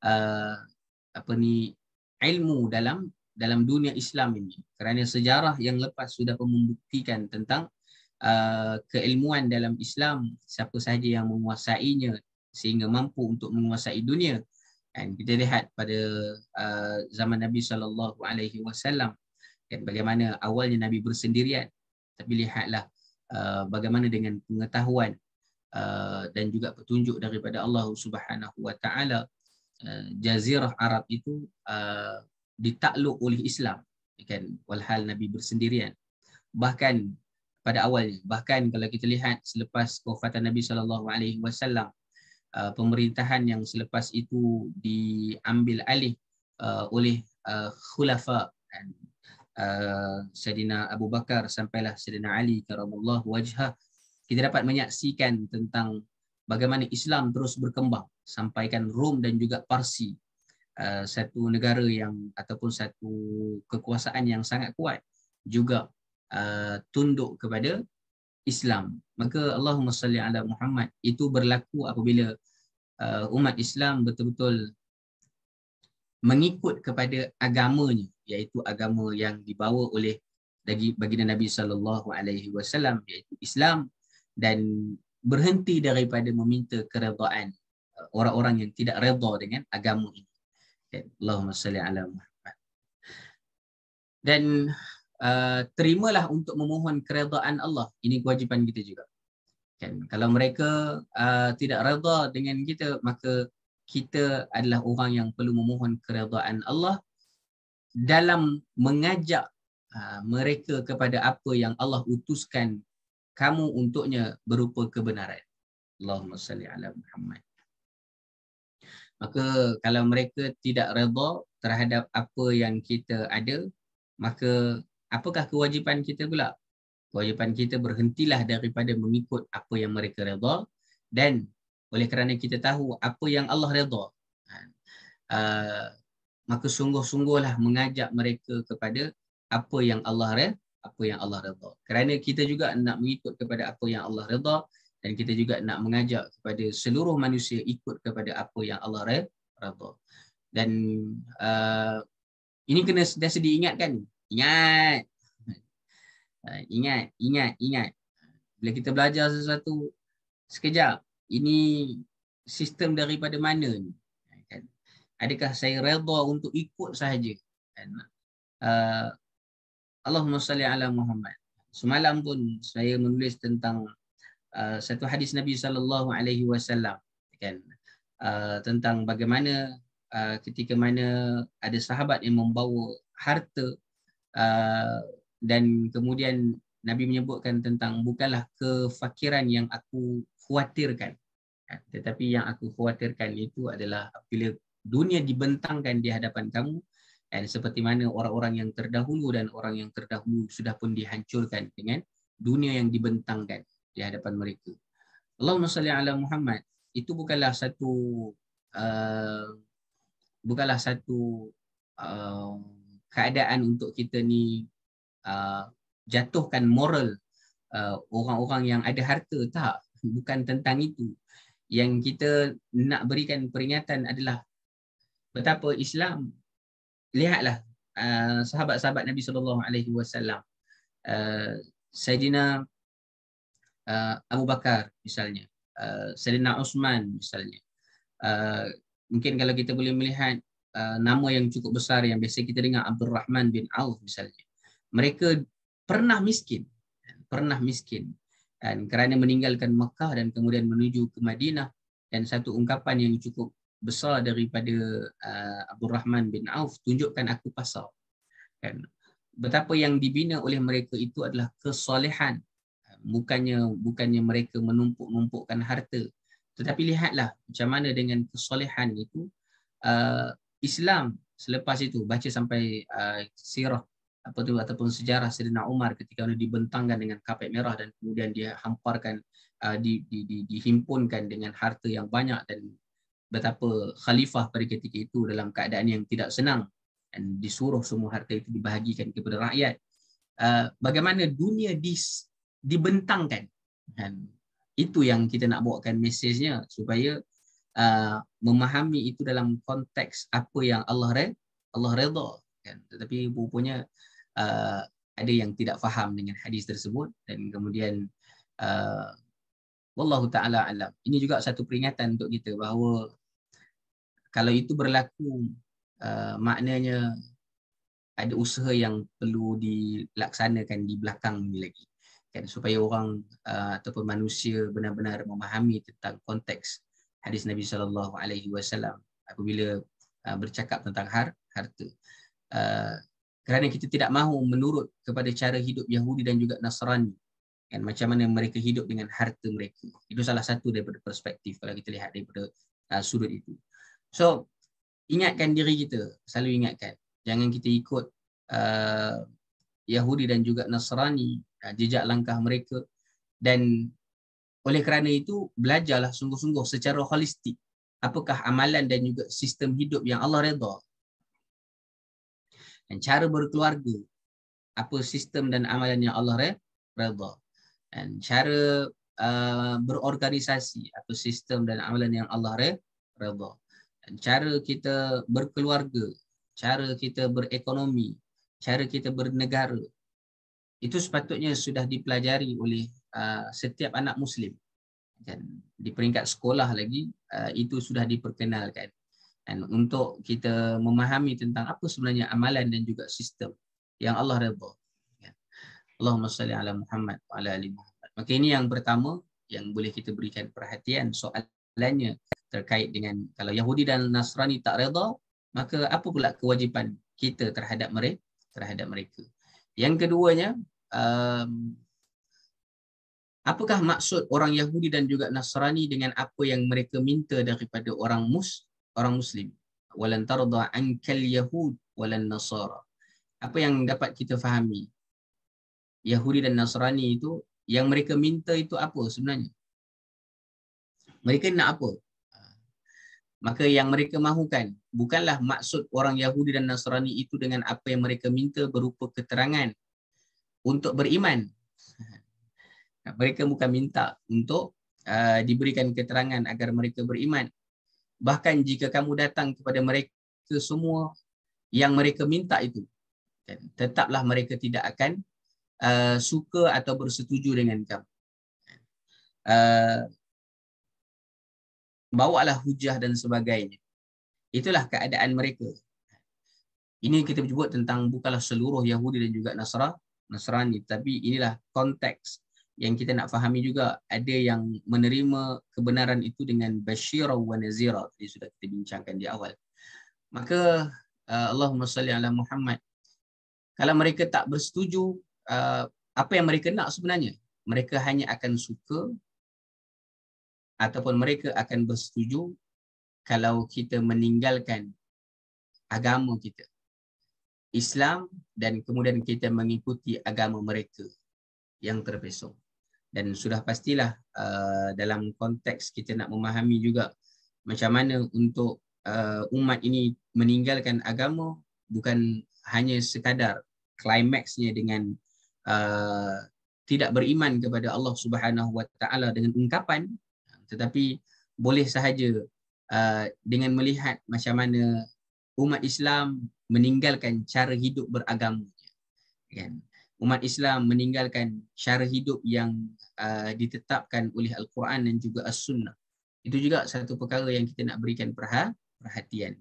ilmu dalam dunia Islam ini. Kerana sejarah yang lepas sudah membuktikan tentang keilmuan dalam Islam, siapa sahaja yang menguasainya sehingga mampu untuk menguasai dunia. Dan kita lihat pada zaman Nabi SAW kan, bagaimana awalnya Nabi bersendirian, tapi lihatlah bagaimana dengan pengetahuan dan juga petunjuk daripada Allah Subhanahu wa taala, jazirah Arab itu ditakluk oleh Islam kan, walhal Nabi bersendirian. Bahkan pada awalnya, bahkan kalau kita lihat selepas kewafatan Nabi SAW, pemerintahan yang selepas itu diambil alih oleh khulafa Sayyidina Abu Bakar sampailah Sayyidina Ali karamallahu wajhah. kita dapat menyaksikan tentang bagaimana Islam terus berkembang sampaikan Rom dan juga Parsi, satu negara yang ataupun satu kekuasaan yang sangat kuat juga tunduk kepada Islam. Maka Allahumma salli ala Muhammad itu berlaku apabila umat Islam betul-betul mengikut kepada agamanya, iaitu agama yang dibawa oleh baginda Nabi SAW, iaitu Islam, dan berhenti daripada meminta keredaan orang-orang yang tidak redha dengan agama ini. Allahumma salli ala Muhammad. Dan terimalah untuk memohon keredaan Allah. Ini kewajipan kita juga. Kan? Kalau mereka tidak redha dengan kita, maka kita adalah orang yang perlu memohon keredaan Allah dalam mengajak mereka kepada apa yang Allah utuskan kamu untuknya berupa kebenaran. Allahumma salli ala Muhammad. Maka kalau mereka tidak redha terhadap apa yang kita ada, maka apakah kewajipan kita pula? Kewajipan kita berhentilah daripada mengikut apa yang mereka redha, dan oleh kerana kita tahu apa yang Allah redha, maka sungguh-sungguhlah mengajak mereka kepada apa yang Allah redha. Kerana kita juga nak mengikut kepada apa yang Allah redha, dan kita juga nak mengajak kepada seluruh manusia ikut kepada apa yang Allah redha. Dan ini kena sentiasa diingatkan. Ingat. Bila kita belajar sesuatu, sekejap, ini sistem daripada mana ni? Kan? Adakah saya redha untuk ikut sahaja? Kan? Allahumma salli ala Muhammad. Semalam pun saya menulis tentang satu hadis Nabi SAW, kan? Tentang bagaimana ketika mana ada sahabat yang membawa harta, dan kemudian Nabi menyebutkan tentang bukanlah kefakiran yang aku khawatirkan, tetapi yang aku khawatirkan itu adalah apabila dunia dibentangkan di hadapan kamu, dan seperti mana orang-orang yang terdahulu dan orang yang terdahulu sudah pun dihancurkan dengan dunia yang dibentangkan di hadapan mereka. Allahumma salli ala Muhammad itu bukanlah satu keadaan untuk kita ni jatuhkan moral orang-orang yang ada harta. Tak, bukan tentang itu. Yang kita nak berikan peringatan adalah betapa Islam. Lihatlah sahabat-sahabat Nabi SAW, Sayyidina Abu Bakar misalnya, Sayyidina Uthman misalnya. Mungkin kalau kita boleh melihat nama yang cukup besar yang biasa kita dengar, Abdul Rahman bin Auf misalnya. Mereka pernah miskin, dan kerana meninggalkan Makkah dan kemudian menuju ke Madinah, dan satu ungkapan yang cukup besar daripada Abdul Rahman bin Auf, tunjukkan aku pasal. Kan? Betapa yang dibina oleh mereka itu adalah kesolehan, bukannya mereka menumpuk-numpukkan harta. Tetapi lihatlah macam mana dengan kesolehan itu Islam selepas itu, baca sampai sirah ataupun sejarah Sayyidina Umar ketika dibentangkan dengan kapet merah dan kemudian dia hamparkan, dihimpunkan dengan harta yang banyak, dan betapa khalifah pada ketika itu dalam keadaan yang tidak senang dan disuruh semua harta itu dibahagikan kepada rakyat. Bagaimana dunia dibentangkan, dan itu yang kita nak bawakan mesejnya, supaya memahami itu dalam konteks apa yang Allah redha, kan? Tetapi rupanya ada yang tidak faham dengan hadis tersebut, dan kemudian wallahu taala alam. Ini juga satu peringatan untuk kita bahawa kalau itu berlaku, maknanya ada usaha yang perlu dilaksanakan di belakang ini lagi, kan, supaya orang ataupun manusia benar-benar memahami tentang konteks hadis Nabi SAW apabila bercakap tentang harta. Kerana kita tidak mahu menurut kepada cara hidup Yahudi dan juga Nasrani, kan, macam mana mereka hidup dengan harta mereka. Itu salah satu daripada perspektif kalau kita lihat daripada sudut itu. So, ingatkan diri kita, selalu ingatkan, jangan kita ikut Yahudi dan juga Nasrani, jejak langkah mereka, dan Oleh kerana itu, belajarlah sungguh-sungguh secara holistik apakah amalan dan juga sistem hidup yang Allah redha. Dan cara berkeluarga, apa sistem dan amalan yang Allah redha. Dan cara berorganisasi, apa sistem dan amalan yang Allah redha. Dan cara kita berkeluarga, cara kita berekonomi, cara kita bernegara, itu sepatutnya sudah dipelajari oleh setiap anak Muslim. Dan di peringkat sekolah lagi, itu sudah diperkenalkan. Dan untuk kita memahami tentang apa sebenarnya amalan dan juga sistem yang Allah redha. Allahumma salli ala Muhammad wa ala ali Muhammad. Maka ini yang pertama yang boleh kita berikan perhatian, soalannya terkait dengan kalau Yahudi dan Nasrani tak redha, maka apa pula kewajipan kita terhadap mereka. Yang keduanya, apakah maksud orang Yahudi dan juga Nasrani dengan apa yang mereka minta daripada orang Muslim? Walan tarda ankal yahud walan nasara. Apa yang dapat kita fahami? Yahudi dan Nasrani itu yang mereka minta itu apa sebenarnya? Mereka nak apa? Maka yang mereka mahukan bukanlah maksud orang Yahudi dan Nasrani itu dengan apa yang mereka minta berupa keterangan untuk beriman. Mereka bukan minta untuk diberikan keterangan agar mereka beriman. Bahkan jika kamu datang kepada mereka semua yang mereka minta itu, tetaplah mereka tidak akan suka atau bersetuju dengan kamu. Bawalah hujah dan sebagainya. Itulah keadaan mereka. Ini kita sebut tentang bukanlah seluruh Yahudi dan juga Nasrani, tapi inilah konteks yang kita nak fahami juga. Ada yang menerima kebenaran itu dengan basyira wa nazira. Tadi sudah kita bincangkan di awal. Maka Allahumma salli ala Muhammad. Kalau mereka tak bersetuju, apa yang mereka nak sebenarnya? Mereka hanya akan suka ataupun mereka akan bersetuju kalau kita meninggalkan agama kita, Islam, dan kemudian kita mengikuti agama mereka yang terpesong. Dan sudah pastilah dalam konteks kita nak memahami juga macam mana untuk umat ini meninggalkan agama, bukan hanya sekadar klimaksnya dengan tidak beriman kepada Allah Subhanahu Wa Taala dengan ungkapan, tetapi boleh sahaja dengan melihat macam mana umat Islam meninggalkan cara hidup beragama. Kan? Umat Islam meninggalkan cara hidup yang ditetapkan oleh Al-Quran dan juga As-Sunnah. Itu juga satu perkara yang kita nak berikan perhatian.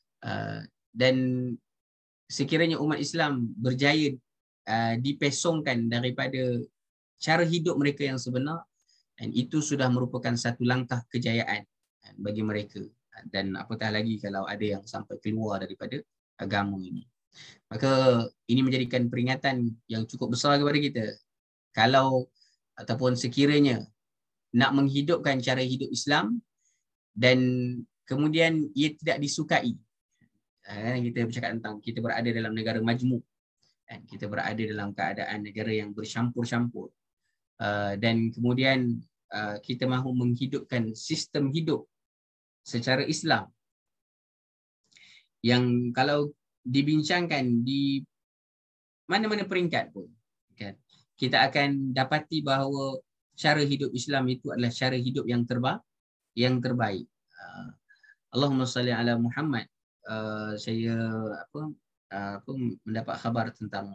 Dan sekiranya umat Islam berjaya dipesongkan daripada cara hidup mereka yang sebenar, dan itu sudah merupakan satu langkah kejayaan bagi mereka. Dan apatah lagi kalau ada yang sampai keluar daripada agama ini. Maka ini menjadikan peringatan yang cukup besar kepada kita. Kalau ataupun sekiranya nak menghidupkan cara hidup Islam dan kemudian ia tidak disukai. Kita bercakap tentang kita berada dalam negara majmuk. Kita berada dalam keadaan negara yang bercampur-campur. Dan kemudian kita mahu menghidupkan sistem hidup secara Islam yang kalau dibincangkan di mana-mana peringkat pun, kan, kita akan dapati bahawa cara hidup Islam itu adalah cara hidup yang terbaik. Allahumma salli ala Muhammad. Saya mendapat khabar tentang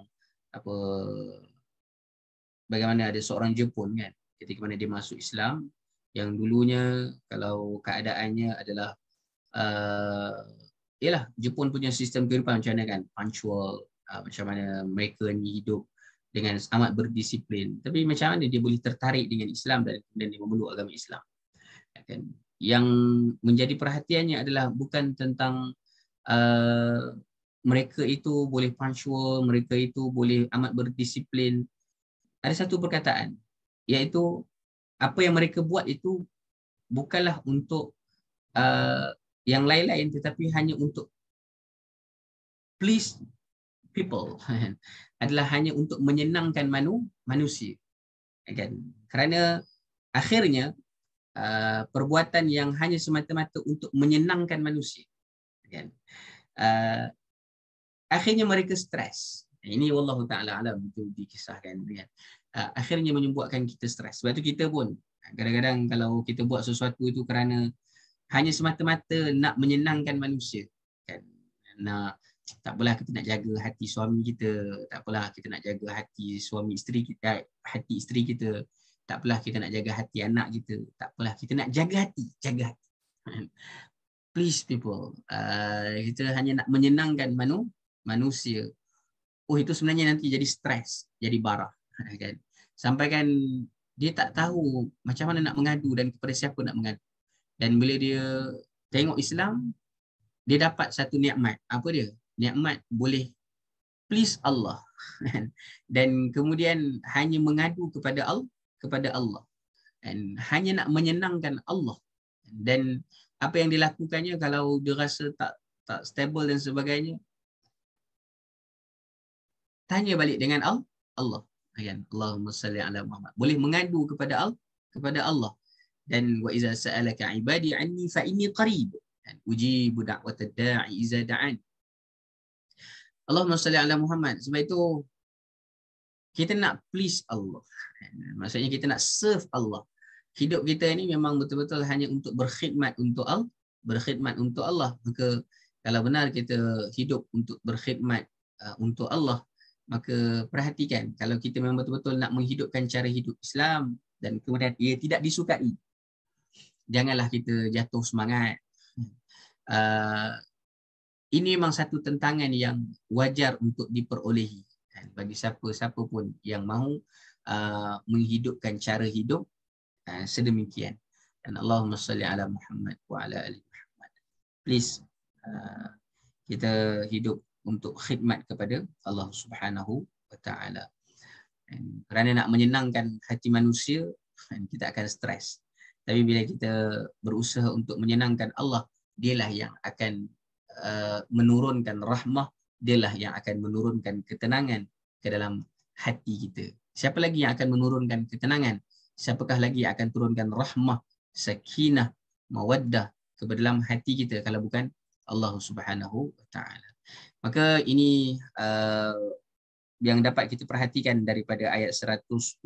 bagaimana ada seorang Jepun, kan, ketika mana dia masuk Islam, yang dulunya kalau keadaannya adalah ialah Jepun punya sistem kehidupan macam mana, kan, punctual, macam mana mereka ni hidup dengan amat berdisiplin, tapi macam mana dia boleh tertarik dengan Islam dan kemudian dia memeluk agama Islam, kan? Yang menjadi perhatiannya adalah bukan tentang mereka itu boleh punctual, mereka itu boleh amat berdisiplin. Ada satu perkataan, iaitu apa yang mereka buat itu bukanlah untuk yang lain-lain, tetapi hanya untuk please people. Adalah hanya untuk menyenangkan manusia, kan? Kerana akhirnya perbuatan yang hanya semata-mata untuk menyenangkan manusia, kan? Akhirnya mereka stres. Ini wallahu taala alam, itu dikisahkan, kan? Akhirnya menyebabkan kita stres. Sebab tu kita pun kadang-kadang kalau kita buat sesuatu itu kerana hanya semata-mata nak menyenangkan manusia, kan? Nak, tak apalah kita nak jaga hati suami kita, tak apalah kita nak jaga hati suami isteri kita, hati isteri kita, tak apalah kita nak jaga hati anak kita, tak apalah kita nak jaga hati. Please people, kita hanya nak menyenangkan manusia. Oh, itu sebenarnya nanti jadi stres, jadi barah, kan? Sampai kan dia tak tahu macam mana nak mengadu dan kepada siapa nak mengadu. Dan bila dia tengok Islam, dia dapat satu nikmat. Apa dia? Nikmat boleh please Allah. Dan kemudian hanya mengadu kepada Allah. Dan hanya nak menyenangkan Allah. Dan apa yang dilakukannya kalau dia rasa tak stable dan sebagainya, tanya balik dengan Allah. Allahumma salli ala Muhammad. Boleh mengadu kepada Allah. Dan wa iza sa'alaka ibadi anni fa inni qarib. Ujibu da'watad da'i iza da'an. Allahumma salli ala Muhammad. Sebab itu kita nak please Allah. Maksudnya kita nak serve Allah. Hidup kita ni memang betul-betul hanya untuk berkhidmat untuk Allah. Maka kalau benar kita hidup untuk berkhidmat untuk Allah, maka perhatikan, kalau kita memang betul-betul nak menghidupkan cara hidup Islam dan kemudian ia tidak disukai, janganlah kita jatuh semangat. Ini memang satu tentangan yang wajar untuk diperolehi bagi siapa-siapa pun yang mahu menghidupkan cara hidup sedemikian. Dan Allahumma salli ala Muhammad wa ala ali Muhammad. Please, kita hidup untuk khidmat kepada Allah Subhanahu wa taala. Kerana nak menyenangkan hati manusia, kita akan stres. Tapi bila kita berusaha untuk menyenangkan Allah, dialah yang akan menurunkan rahmah, dialah yang akan menurunkan ketenangan ke dalam hati kita. Siapa lagi yang akan menurunkan ketenangan? Siapakah lagi yang akan turunkan rahmah, sakinah, mawaddah ke dalam hati kita kalau bukan Allah Subhanahu wa taala. Maka ini yang dapat kita perhatikan daripada ayat 120.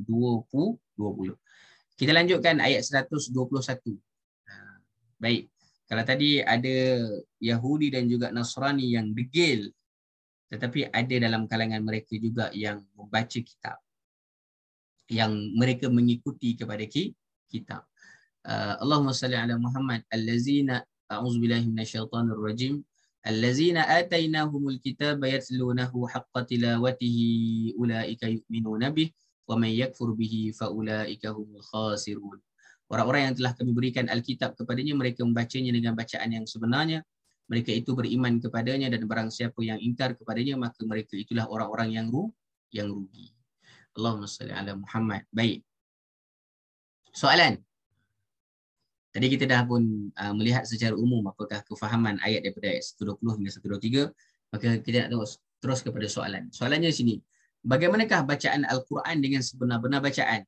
Kita lanjutkan ayat 121. Baik. Kalau tadi ada Yahudi dan juga Nasrani yang degil, tetapi ada dalam kalangan mereka juga yang membaca kitab, yang mereka mengikuti kepada kitab. Allahumma salli ala Muhammad allazina a'udzubillahi minasyaitonir rajim allazina atainahumul kitaba yatlunahu haqqa tilawatihi ulaika yu'minuna bih wa man yakfur bihi fa ulaika humul khasirun. Orang-orang yang telah kami berikan Alkitab kepadanya, mereka membacanya dengan bacaan yang sebenarnya. Mereka itu beriman kepadanya, dan barang siapa yang ingkar kepadanya, maka mereka itulah orang-orang yang rugi. Allahumma salli ala Muhammad. Baik. Soalan. Tadi kita dah pun melihat secara umum apakah kefahaman ayat daripada ayat 120 hingga 123. Maka kita nak terus kepada soalan. Soalannya sini. Bagaimanakah bacaan Al-Quran dengan sebenar-benar bacaan?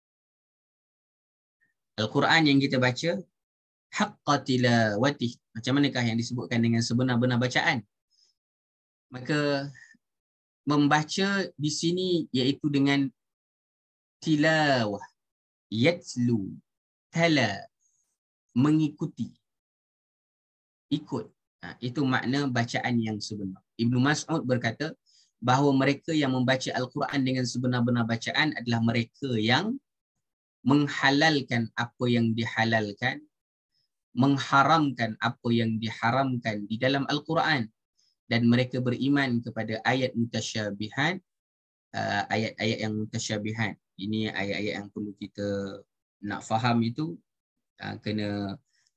Al-Quran yang kita baca, haqqa tilawatih. Macam manakah yang disebutkan dengan sebenar-benar bacaan? Maka membaca di sini iaitu dengan tilawah. Yatlu, tala, mengikuti, ikut. Itu makna bacaan yang sebenar. Ibnu Mas'ud berkata bahawa mereka yang membaca Al-Quran dengan sebenar-benar bacaan adalah mereka yang menghalalkan apa yang dihalalkan, mengharamkan apa yang diharamkan di dalam Al-Quran, dan mereka beriman kepada ayat mutasyabihat, ayat-ayat yang mutasyabihat. Ini ayat-ayat yang perlu kita nak faham itu, kena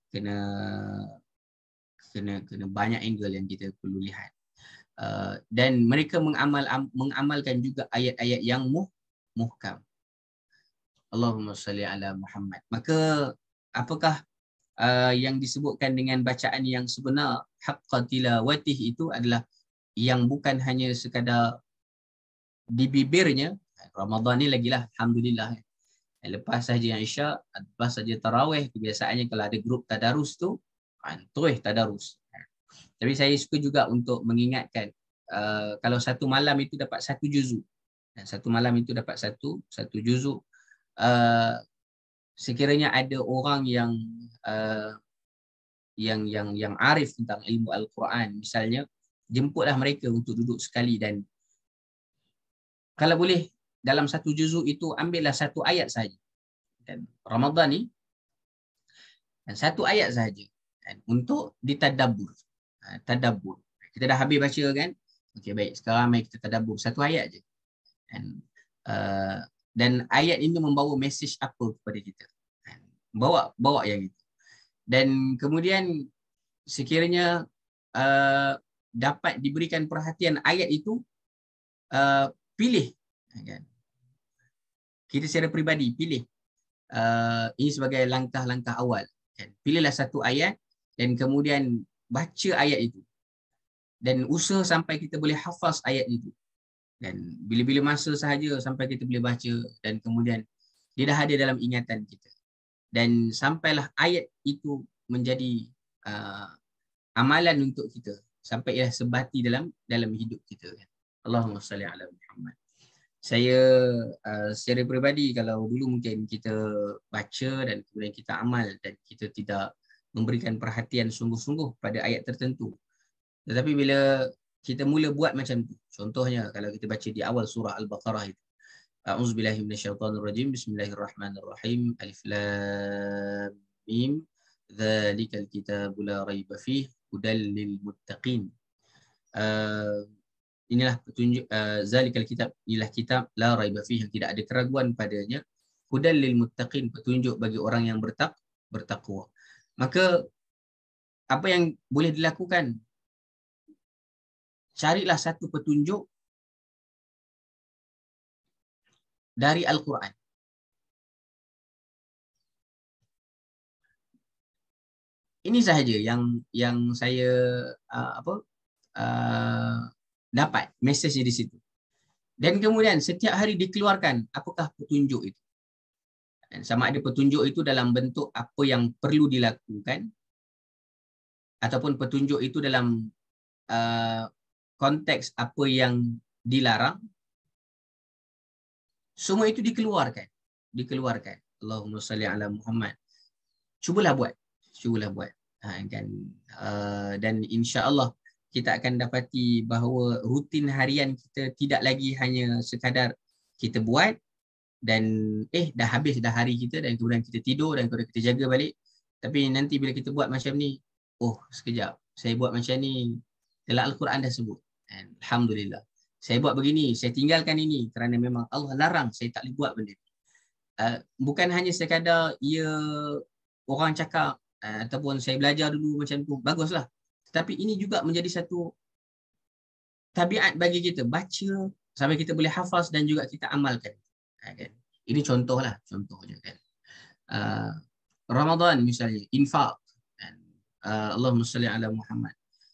banyak angle yang kita perlu lihat. Dan mereka mengamalkan juga ayat-ayat yang muhkam. Allahumma salli ala Muhammad. Maka apakah yang disebutkan dengan bacaan yang sebenar, haqqa tilawatih, itu adalah yang bukan hanya sekadar di bibirnya. Ramadan ni lagilah, alhamdulillah. Lepas saja yang Isyak, lepas saja tarawih, kebiasaannya kalau ada grup tadarus tu, terus tadarus. Tapi saya suka juga untuk mengingatkan, kalau satu malam itu dapat satu juzuk, satu malam itu dapat satu juzuk, sekiranya ada orang uh, yang arif tentang ilmu Al-Quran, misalnya, jemputlah mereka untuk duduk sekali, dan kalau boleh dalam satu juzuk itu ambillah satu ayat saja. Dan Ramadan ni satu ayat saja untuk ditadabbur. Tadabbur. Kita dah habis baca kan? Okey, baik. Sekarang mari kita tadabbur satu ayat je. Dan ayat ini membawa mesej apa kepada kita? Bawa yang itu. Dan kemudian sekiranya dapat diberikan perhatian ayat itu, pilih. Kita secara peribadi pilih. Ini sebagai langkah-langkah awal. Pilihlah satu ayat dan kemudian baca ayat itu. Dan usaha sampai kita boleh hafaz ayat itu. Dan bila-bila masa sahaja sampai kita boleh baca, dan kemudian dia dah ada dalam ingatan kita. Dan sampailah ayat itu menjadi amalan untuk kita. Sampai ia sebati dalam hidup kita. Allahumma salli ala Muhammad. Saya secara peribadi, kalau dulu mungkin kita baca dan kemudian kita amal dan kita tidak memberikan perhatian sungguh-sungguh pada ayat tertentu. Tetapi bila kita mula buat macam tu, contohnya kalau kita baca di awal surah Al-Baqarah itu, A'udzubillahi minasyaitonirrajim, Bismillahirrahmanirrahim, Alif Lam Mim, Dzalikal kitabu la raiba fihi, hudal lil muttaqin. Inilah petunjuk, zalikal kitab, inilah kitab la raiba fihi, tidak ada keraguan padanya, hudal lil muttaqin, petunjuk bagi orang yang bertakwa. Maka apa yang boleh dilakukan? Carilah satu petunjuk dari Al-Quran. Ini sahaja yang saya dapat mesej di situ. Dan kemudian setiap hari dikeluarkan apakah petunjuk itu. Dan sama ada petunjuk itu dalam bentuk apa yang perlu dilakukan, ataupun petunjuk itu dalam konteks apa yang dilarang. Semua itu dikeluarkan. Allahumma salli ala Muhammad. Cubalah buat. Dan insya-Allah kita akan dapati bahawa rutin harian kita tidak lagi hanya sekadar kita buat dan dah habis dah hari kita, dan kemudian kita tidur dan kemudian kita jaga balik. Tapi nanti bila kita buat macam ni, sekejap, saya buat macam ni, dalam Al-Quran dah sebut. Alhamdulillah. Saya buat begini, saya tinggalkan ini kerana memang Allah larang, saya tak boleh buat benda ni. Bukan hanya sekadar orang cakap ataupun saya belajar dulu macam tu, baguslah. Tetapi ini juga menjadi satu tabiat bagi kita, baca sampai kita boleh hafaz dan juga kita amalkan. Kan? Ini contohnya kan. Ramadan misalnya, infak. Allahumma salli ala Muhammad.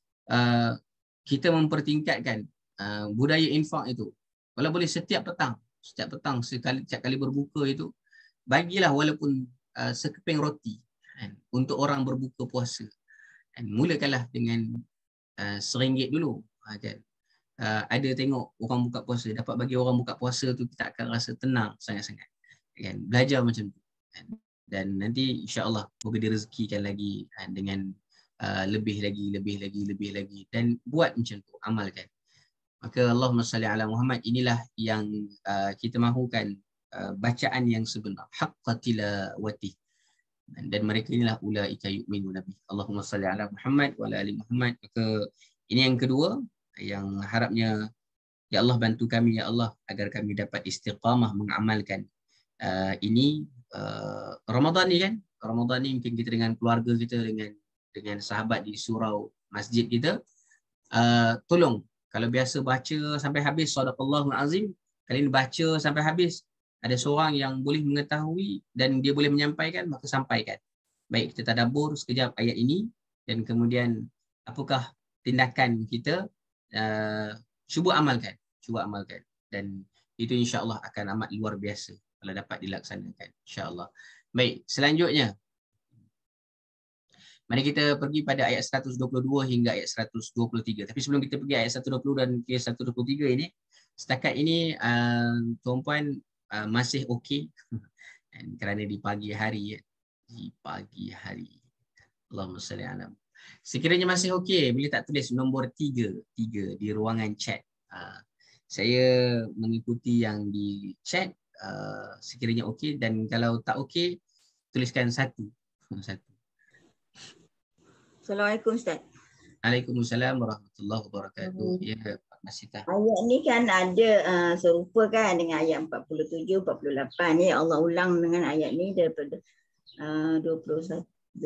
Kita mempertingkatkan budaya infak itu. Kalau boleh setiap petang setiap kali berbuka itu, bagilah walaupun sekeping roti untuk orang berbuka puasa. Mulakanlah dengan RM1 dulu. Kan? Ada tengok orang buka puasa, dapat bagi orang buka puasa tu, kita akan rasa tenang sangat-sangat. Kan? Belajar macam tu. Dan nanti insya-Allah moga direzekikan lagi dengan lebih lagi, dan buat macam tu, amalkan. Maka Allahumma salli ala Muhammad, inilah yang kita mahukan, bacaan yang sebenar, haqqa tilawati. Dan mereka inilah ulaika yu'minuna nabi. Allahumma salli ala Muhammad wa ala ali Muhammad. Maka ini yang kedua, yang harapnya ya Allah bantu kami ya Allah agar kami dapat istiqamah mengamalkan ini. Ramadan ni kan, Ramadan ni mungkin kita dengan keluarga kita, dengan sahabat di surau masjid kita, tolong kalau biasa baca sampai habis sadaqallahul azim, kali ini baca sampai habis. Ada seorang yang boleh mengetahui dan dia boleh menyampaikan, maka sampaikan. Baik, kita tadabbur sekejap ayat ini, dan kemudian apakah tindakan kita, cuba amalkan. Dan itu insya-Allah akan amat luar biasa. kalau dapat dilaksanakan, insya-Allah. Baik, selanjutnya mari kita pergi pada ayat 122 hingga ayat 123. Tapi sebelum kita pergi ayat 120 dan ke 123 ini, setakat ini tuan-puan masih okey kerana di pagi hari, di pagi hari. Allahumma salli ala. Sekiranya masih okey, boleh tak tulis nombor 3 di ruangan chat. Saya mengikuti yang di chat, sekiranya okey, dan kalau tak okey tuliskan 1. Assalamualaikum Ustaz. Waalaikumsalam warahmatullahi wabarakatuh. Ya, Pak Masita. Ayat ni kan ada serupa kan dengan ayat 47, 48 ni. Allah ulang dengan ayat ni daripada 123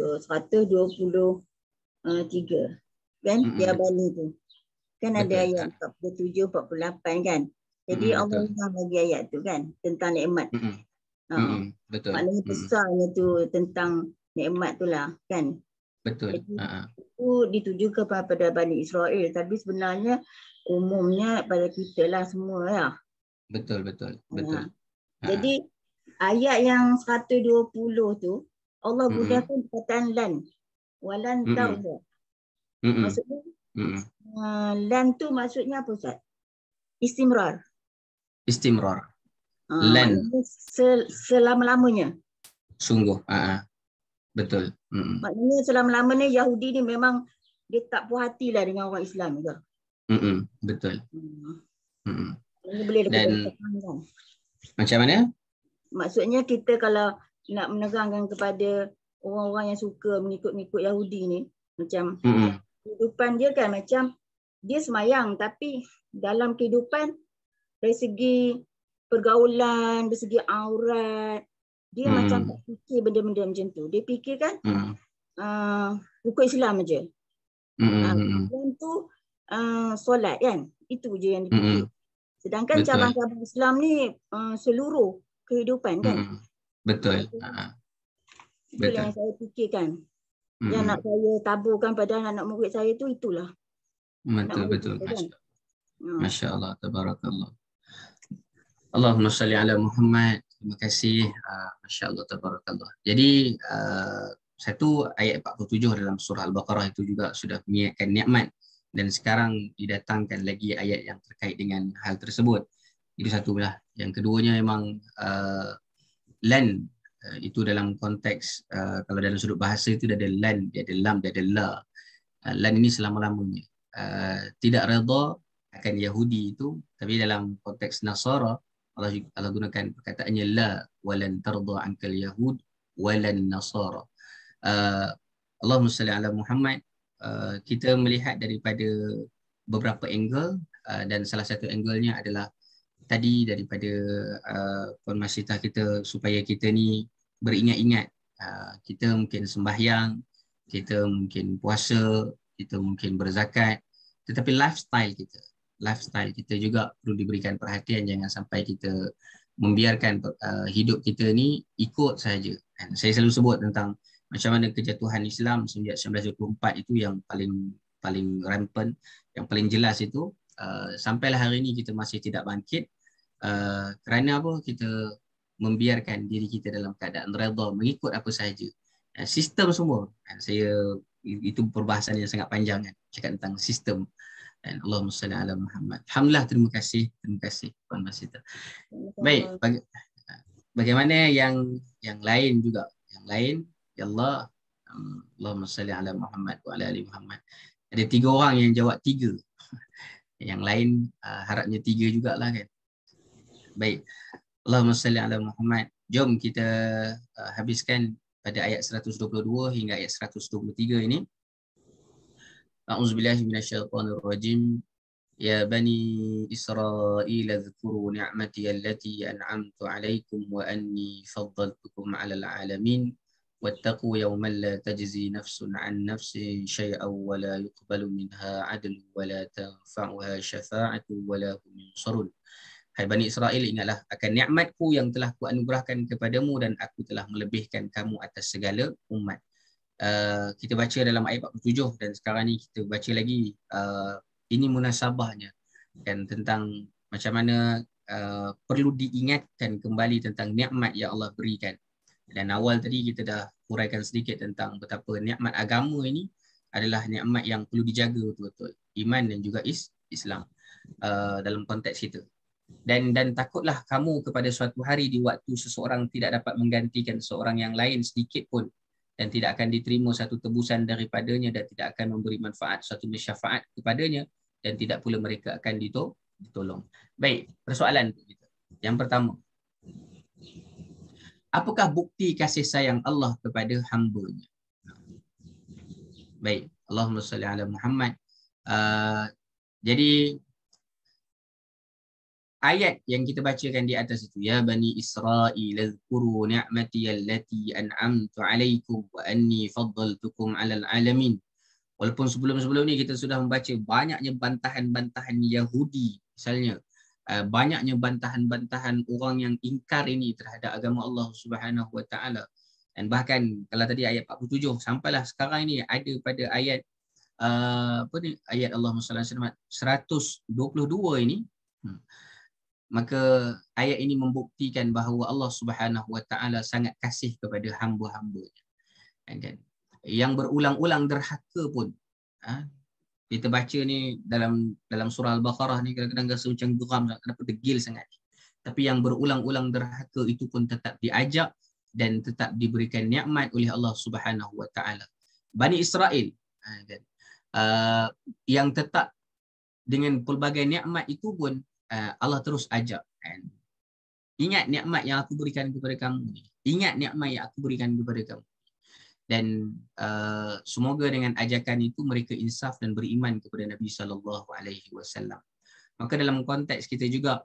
kan, Ya Bani tu. Kan ada Betul. ayat 47, 48 kan. Jadi Allah Betul. ulang lagi ayat tu kan tentang nikmat. Betul. Maknanya besarnya tu tentang nikmat tu lah kan. Betul. Jadi, itu ditujukan kepada Bani Israel, tapi sebenarnya umumnya pada kita lah semua lah. Betul. Jadi ayat yang 120 tu Allah gunakan perkataan lan. Walan tarda. Maksudnya lan tu maksudnya apa Ustaz? Istimrar. Lan. Selama-lamanya. Sungguh. Betul. Maknanya selama-lamanya Yahudi ni memang dia tak puas hati lah dengan orang Islam juga. Betul. Ini boleh Dan kan? Macam mana? Maksudnya kita kalau nak menerangkan kepada orang-orang yang suka mengikut-ngikut Yahudi ni, macam kehidupan dia kan macam dia semayang, tapi dalam kehidupan dari segi pergaulan, dari segi aurat, dia macam tak fikir benda-benda macam tu. Dia fikir kan ikut Islam aja. Islam tu solat kan, itu je yang dipikir. Sedangkan cabang-cabang Islam ni seluruh kehidupan kan. Betul. Itu yang saya fikirkan. Yang nak saya taburkan pada anak murid saya tu itulah. Betul. Masya Allah, tabarakallah. Allahumma salli ala Muhammad. Terima kasih. Masya Allah, tabarakallah. Jadi satu ayat 47 dalam surah Al-Baqarah itu juga sudah mengingatkan nikmat, dan sekarang didatangkan lagi ayat yang terkait dengan hal tersebut. Itu satu lah. Yang keduanya memang lan, itu dalam konteks kalau dalam sudut bahasa itu dia ada lan, dia ada lam, dia ada la. Lan ini selama-lamanya. Tidak redha akan Yahudi itu, tapi dalam konteks Nasara Allah gunakan perkataannya la walan tarda ankal yahud walan nasara. Allahumma salli ala Muhammad. Kita melihat daripada beberapa angle, dan salah satu angle-nya adalah tadi daripada Puan Masita kita, supaya kita ni beringat-ingat. Kita mungkin sembahyang, kita mungkin puasa, kita mungkin berzakat, tetapi lifestyle kita juga perlu diberikan perhatian. Jangan sampai kita membiarkan hidup kita ni ikut saja. Saya selalu sebut tentang macam mana kejatuhan Islam sejak 1924 itu yang paling rampant, yang paling jelas itu. Sampailah hari ini kita masih tidak bangkit. Kerana apa? Kita membiarkan diri kita dalam keadaan redha, mengikut apa sahaja. Sistem semua. Itu perbahasan yang sangat panjang kan, cakap tentang sistem. Dan Allahumma salli ala Muhammad. Alhamdulillah, terima kasih Puan Masita. Baik, bagaimana yang lain juga? Yang lain, ya Allah, Allahumma salli ala Muhammad wa ala ali Muhammad. Ada 3 orang yang jawab 3. Yang lain harapnya 3 jugalah kan. Baik. Allahumma salli ala Muhammad. Jom kita habiskan pada ayat 122 hingga ayat 123 ini. A'udzubillahi minasyaitonirrajim. Ya bani Israil adhkuru ni'mati allati an'amtu 'alaikum wa anni faddaltukum 'alal 'alamin wattaqu yawman la tajzi nafsun 'an nafsin syai'an wa la yuqbalu minha 'adlun wa la tanfa'uha syafa'atu wa la hum yunsarun. Hai Bani Israel, ingatlah akan nikmatku yang telah kuanugerahkan kepadamu, dan aku telah melebihkan kamu atas segala umat. Kita baca dalam ayat 47, dan sekarang ni kita baca lagi ini munasabahnya, dan tentang macam mana perlu diingatkan kembali tentang nikmat yang Allah berikan. Dan awal tadi kita dah huraikan sedikit tentang betapa nikmat agama ini adalah nikmat yang perlu dijaga betul-betul. Iman dan juga Islam dalam konteks kita. Dan takutlah kamu kepada suatu hari di waktu seseorang tidak dapat menggantikan seorang yang lain sedikit pun dan tidak akan diterima satu tebusan daripadanya dan tidak akan memberi manfaat suatu syafaat kepadanya dan tidak pula mereka akan ditolong. Baik, persoalan kita. Yang pertama, apakah bukti kasih sayang Allah kepada hamba-Nya? Baik, Allahumma salli ala Muhammad. Jadi ayat yang kita bacakan di atas itu, ya bani Israil azkuru ni'mati allati an'amtu 'alaikum wa anni faddaltukum 'alal 'alamin. Walaupun sebelum-sebelum ni kita sudah membaca banyaknya bantahan-bantahan Yahudi, misalnya banyaknya bantahan-bantahan orang yang ingkar ini terhadap agama Allah Subhanahu wa taala. Dan bahkan kalau tadi ayat 47 sampailah sekarang ini ada pada ayat ayat Allah Subhanahu 122 ini. Maka ayat ini membuktikan bahawa Allah Subhanahu wa taala sangat kasih kepada hamba-hambanya. Kan? Yang berulang-ulang derhaka pun. Kita baca ni dalam surah Al-Baqarah ni kadang-kadang rasa macam geram, kenapa degil sangat. Tapi yang berulang-ulang derhaka itu pun tetap diajak dan tetap diberikan nikmat oleh Allah Subhanahu wa taala. Bani Israel yang tetap dengan pelbagai nikmat itu pun Allah terus ajak. Ingat nikmat yang aku berikan kepada kamu ni. Ingat nikmat yang aku berikan kepada kamu. Dan semoga dengan ajakan itu mereka insaf dan beriman kepada Nabi SAW. Maka dalam konteks kita juga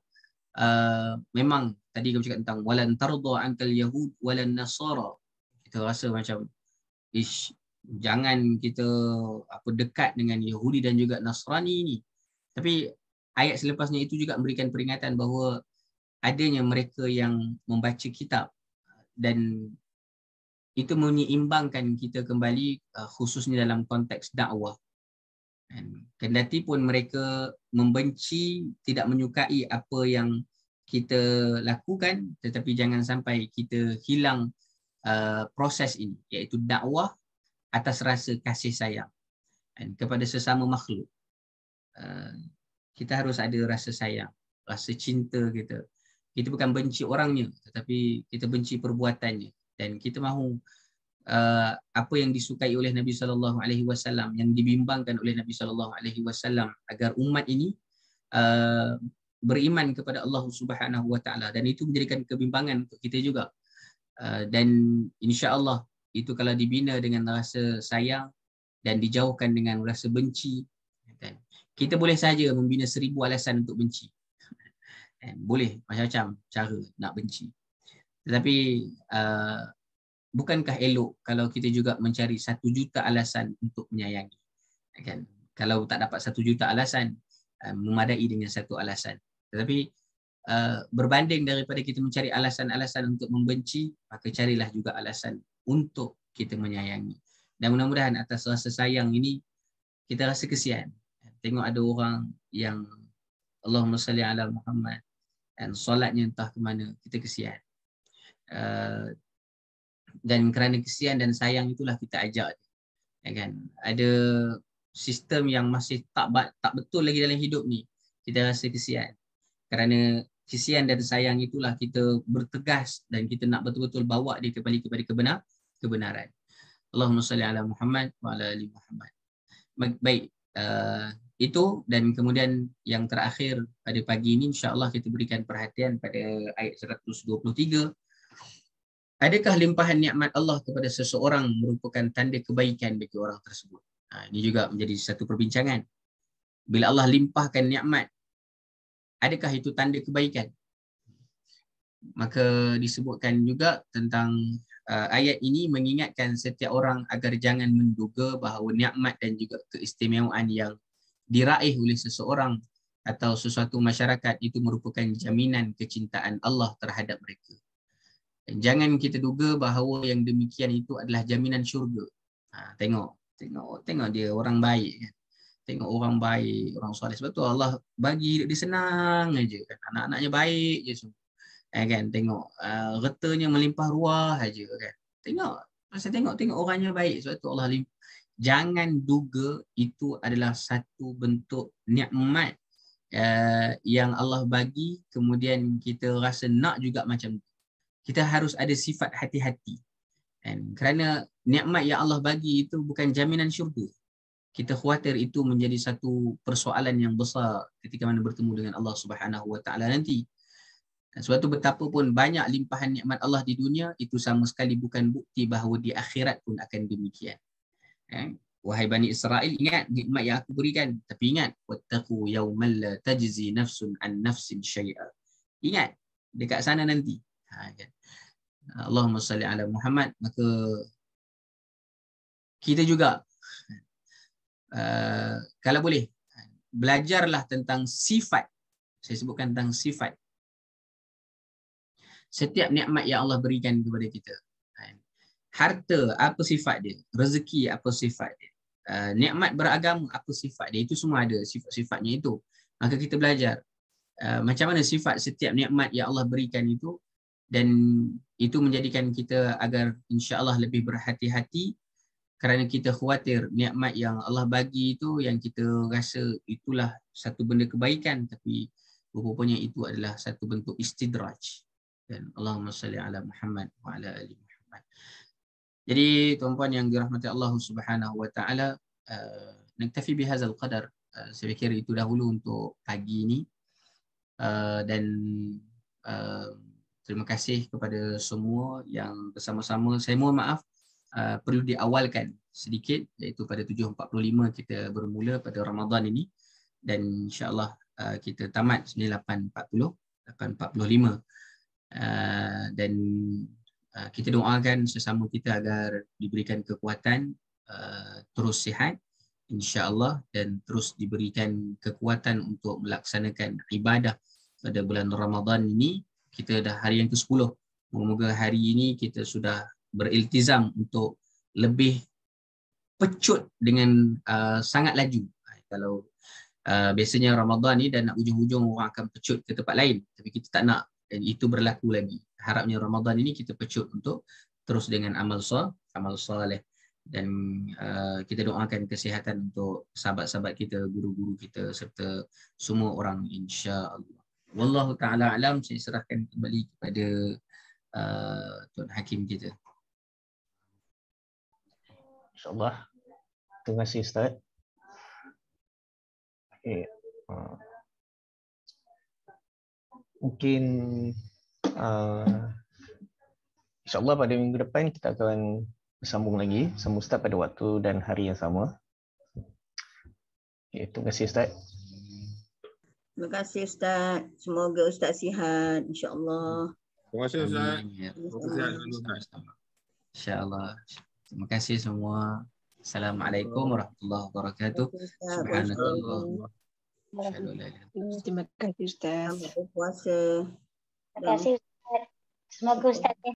memang tadi kita cakap tentang walan tarda ankal yahud walan nasara. Kita rasa macam jangan kita dekat dengan Yahudi dan juga Nasrani ni. Tapi ayat selepasnya itu juga memberikan peringatan bahawa adanya mereka yang membaca kitab dan itu menyeimbangkan kita kembali khususnya dalam konteks dakwah. Kendati pun mereka membenci, tidak menyukai apa yang kita lakukan, tetapi jangan sampai kita hilang proses ini, iaitu dakwah atas rasa kasih sayang kepada sesama makhluk. Kita harus ada rasa sayang, rasa cinta kita. Kita bukan benci orangnya, tetapi kita benci perbuatannya. Dan kita mahu apa yang disukai oleh Nabi SAW, yang dibimbangkan oleh Nabi SAW agar umat ini beriman kepada Allah Subhanahu wa taala, dan itu menjadikan kebimbangan untuk kita juga. Dan insya-Allah itu kalau dibina dengan rasa sayang dan dijauhkan dengan rasa benci, kita boleh saja membina 1000 alasan untuk benci. Boleh macam-macam cara nak benci. Tetapi bukankah elok kalau kita juga mencari 1 juta alasan untuk menyayangi? Kan? Kalau tak dapat 1 juta alasan, memadai dengan 1 alasan. Tetapi berbanding daripada kita mencari alasan-alasan untuk membenci, maka carilah juga alasan untuk kita menyayangi. Dan mudah-mudahan atas rasa sayang ini kita rasa kesian. Tengok ada orang yang Allahumma salli ala Muhammad dan solatnya entah ke mana, kita kesian. Dan kerana kesian dan sayang itulah kita ajak dia. Kan? Ada sistem yang masih tak betul lagi dalam hidup ni. Kita rasa kesian. Kerana kesian dan sayang itulah kita bertegas dan kita nak betul-betul bawa dia kembali kepada kebenaran. Allahumma salli ala Muhammad wa ala ali Muhammad. Baik, itu, dan kemudian yang terakhir pada pagi ini insya-Allah kita berikan perhatian pada ayat 123. Adakah limpahan nikmat Allah kepada seseorang merupakan tanda kebaikan bagi orang tersebut? Ini juga menjadi satu perbincangan. Bila Allah limpahkan nikmat, adakah itu tanda kebaikan? Maka disebutkan juga tentang ayat ini mengingatkan setiap orang agar jangan menduga bahawa nikmat dan juga keistimewaan yang diraih oleh seseorang atau sesuatu masyarakat itu merupakan jaminan kecintaan Allah terhadap mereka. Dan jangan kita duga bahawa yang demikian itu adalah jaminan syurga. Tengok dia orang baik kan. tengok orang baik, orang soleh. Sebab tu Allah bagi hidup dia senang aja kan. Anak-anaknya baik je semua. Kan tengok retanya melimpah ruah aja kan. Tengok masa tengok orangnya baik. Sebab tu Allah jangan duga itu adalah satu bentuk nikmat yang Allah bagi, kemudian kita rasa nak juga macam tu. Kita harus ada sifat hati-hati. Dan kerana nikmat yang Allah bagi itu bukan jaminan syurga. Kita khawatir itu menjadi satu persoalan yang besar ketika mana bertemu dengan Allah Subhanahu Wa Taala nanti. Dan sebab tu betapa pun banyak limpahan nikmat Allah di dunia, itu sama sekali bukan bukti bahawa di akhirat pun akan demikian. Wahai Bani Israel, ingat nikmat yang aku berikan. Tapi ingat, wattaqu yawman la tajzi nafsun an nafsin syai'a. Ingat, dekat sana nanti. Kan? Allahumma salli ala Muhammad. Maka kita juga kalau boleh belajarlah tentang sifat. Saya sebutkan tentang sifat setiap nikmat yang Allah berikan kepada kita. Harta, apa sifat dia? Rezeki, apa sifat dia? Nikmat beragama, apa sifat dia? Itu semua ada sifat-sifatnya itu. Maka kita belajar macam mana sifat setiap nikmat yang Allah berikan itu, dan itu menjadikan kita agar insya-Allah lebih berhati-hati, kerana kita khawatir nikmat yang Allah bagi itu yang kita rasa itulah satu benda kebaikan, tapi rupanya itu adalah satu bentuk istidraj. Dan Allahumma salli ala Muhammad wa ala ali Muhammad. Jadi tuan-puan yang dirahmati Allah Subhanahu Wa Taala, naktafi bihadzal qadar. Saya fikir itu dahulu untuk pagi ini. Dan terima kasih kepada semua yang bersama-sama. Saya mohon maaf, perlu diawalkan sedikit, iaitu pada 7.45 kita bermula pada Ramadan ini, dan insya-Allah kita tamat 8.45. Dan kita doakan sesama kita agar diberikan kekuatan, terus sihat insya-Allah, dan terus diberikan kekuatan untuk melaksanakan ibadah pada bulan Ramadan ini. Kita dah hari yang ke-10. Moga-moga hari ini kita sudah beriltizam untuk lebih pecut dengan sangat laju. Kalau biasanya Ramadan ni dan nak hujung-hujung orang akan pecut ke tempat lain, tapi kita tak nak, dan itu berlaku lagi. Harapnya Ramadan ini kita pecut untuk terus dengan amal soleh, dan kita doakan kesihatan untuk sahabat-sahabat kita, guru-guru kita, serta semua orang insya-Allah. Wallahu taala alam. Saya serahkan kembali kepada Tuan Hakim kita. InsyaAllah. Terima kasih Ustaz. Okay. Mungkin insyaAllah pada minggu depan kita akan bersambung lagi sama Ustaz pada waktu dan hari yang sama. Okay, terima kasih Ustaz. Terima kasih Ustaz. Semoga Ustaz sihat insya-Allah. Terima kasih Ustaz. Insya-Allah. Terima kasih semua. Assalamualaikum warahmatullahi wabarakatuh. Subhanallah. Terima kasih Ustaz. Selamat berpuasa. Terima kasih Ustaz. Semoga Ustaz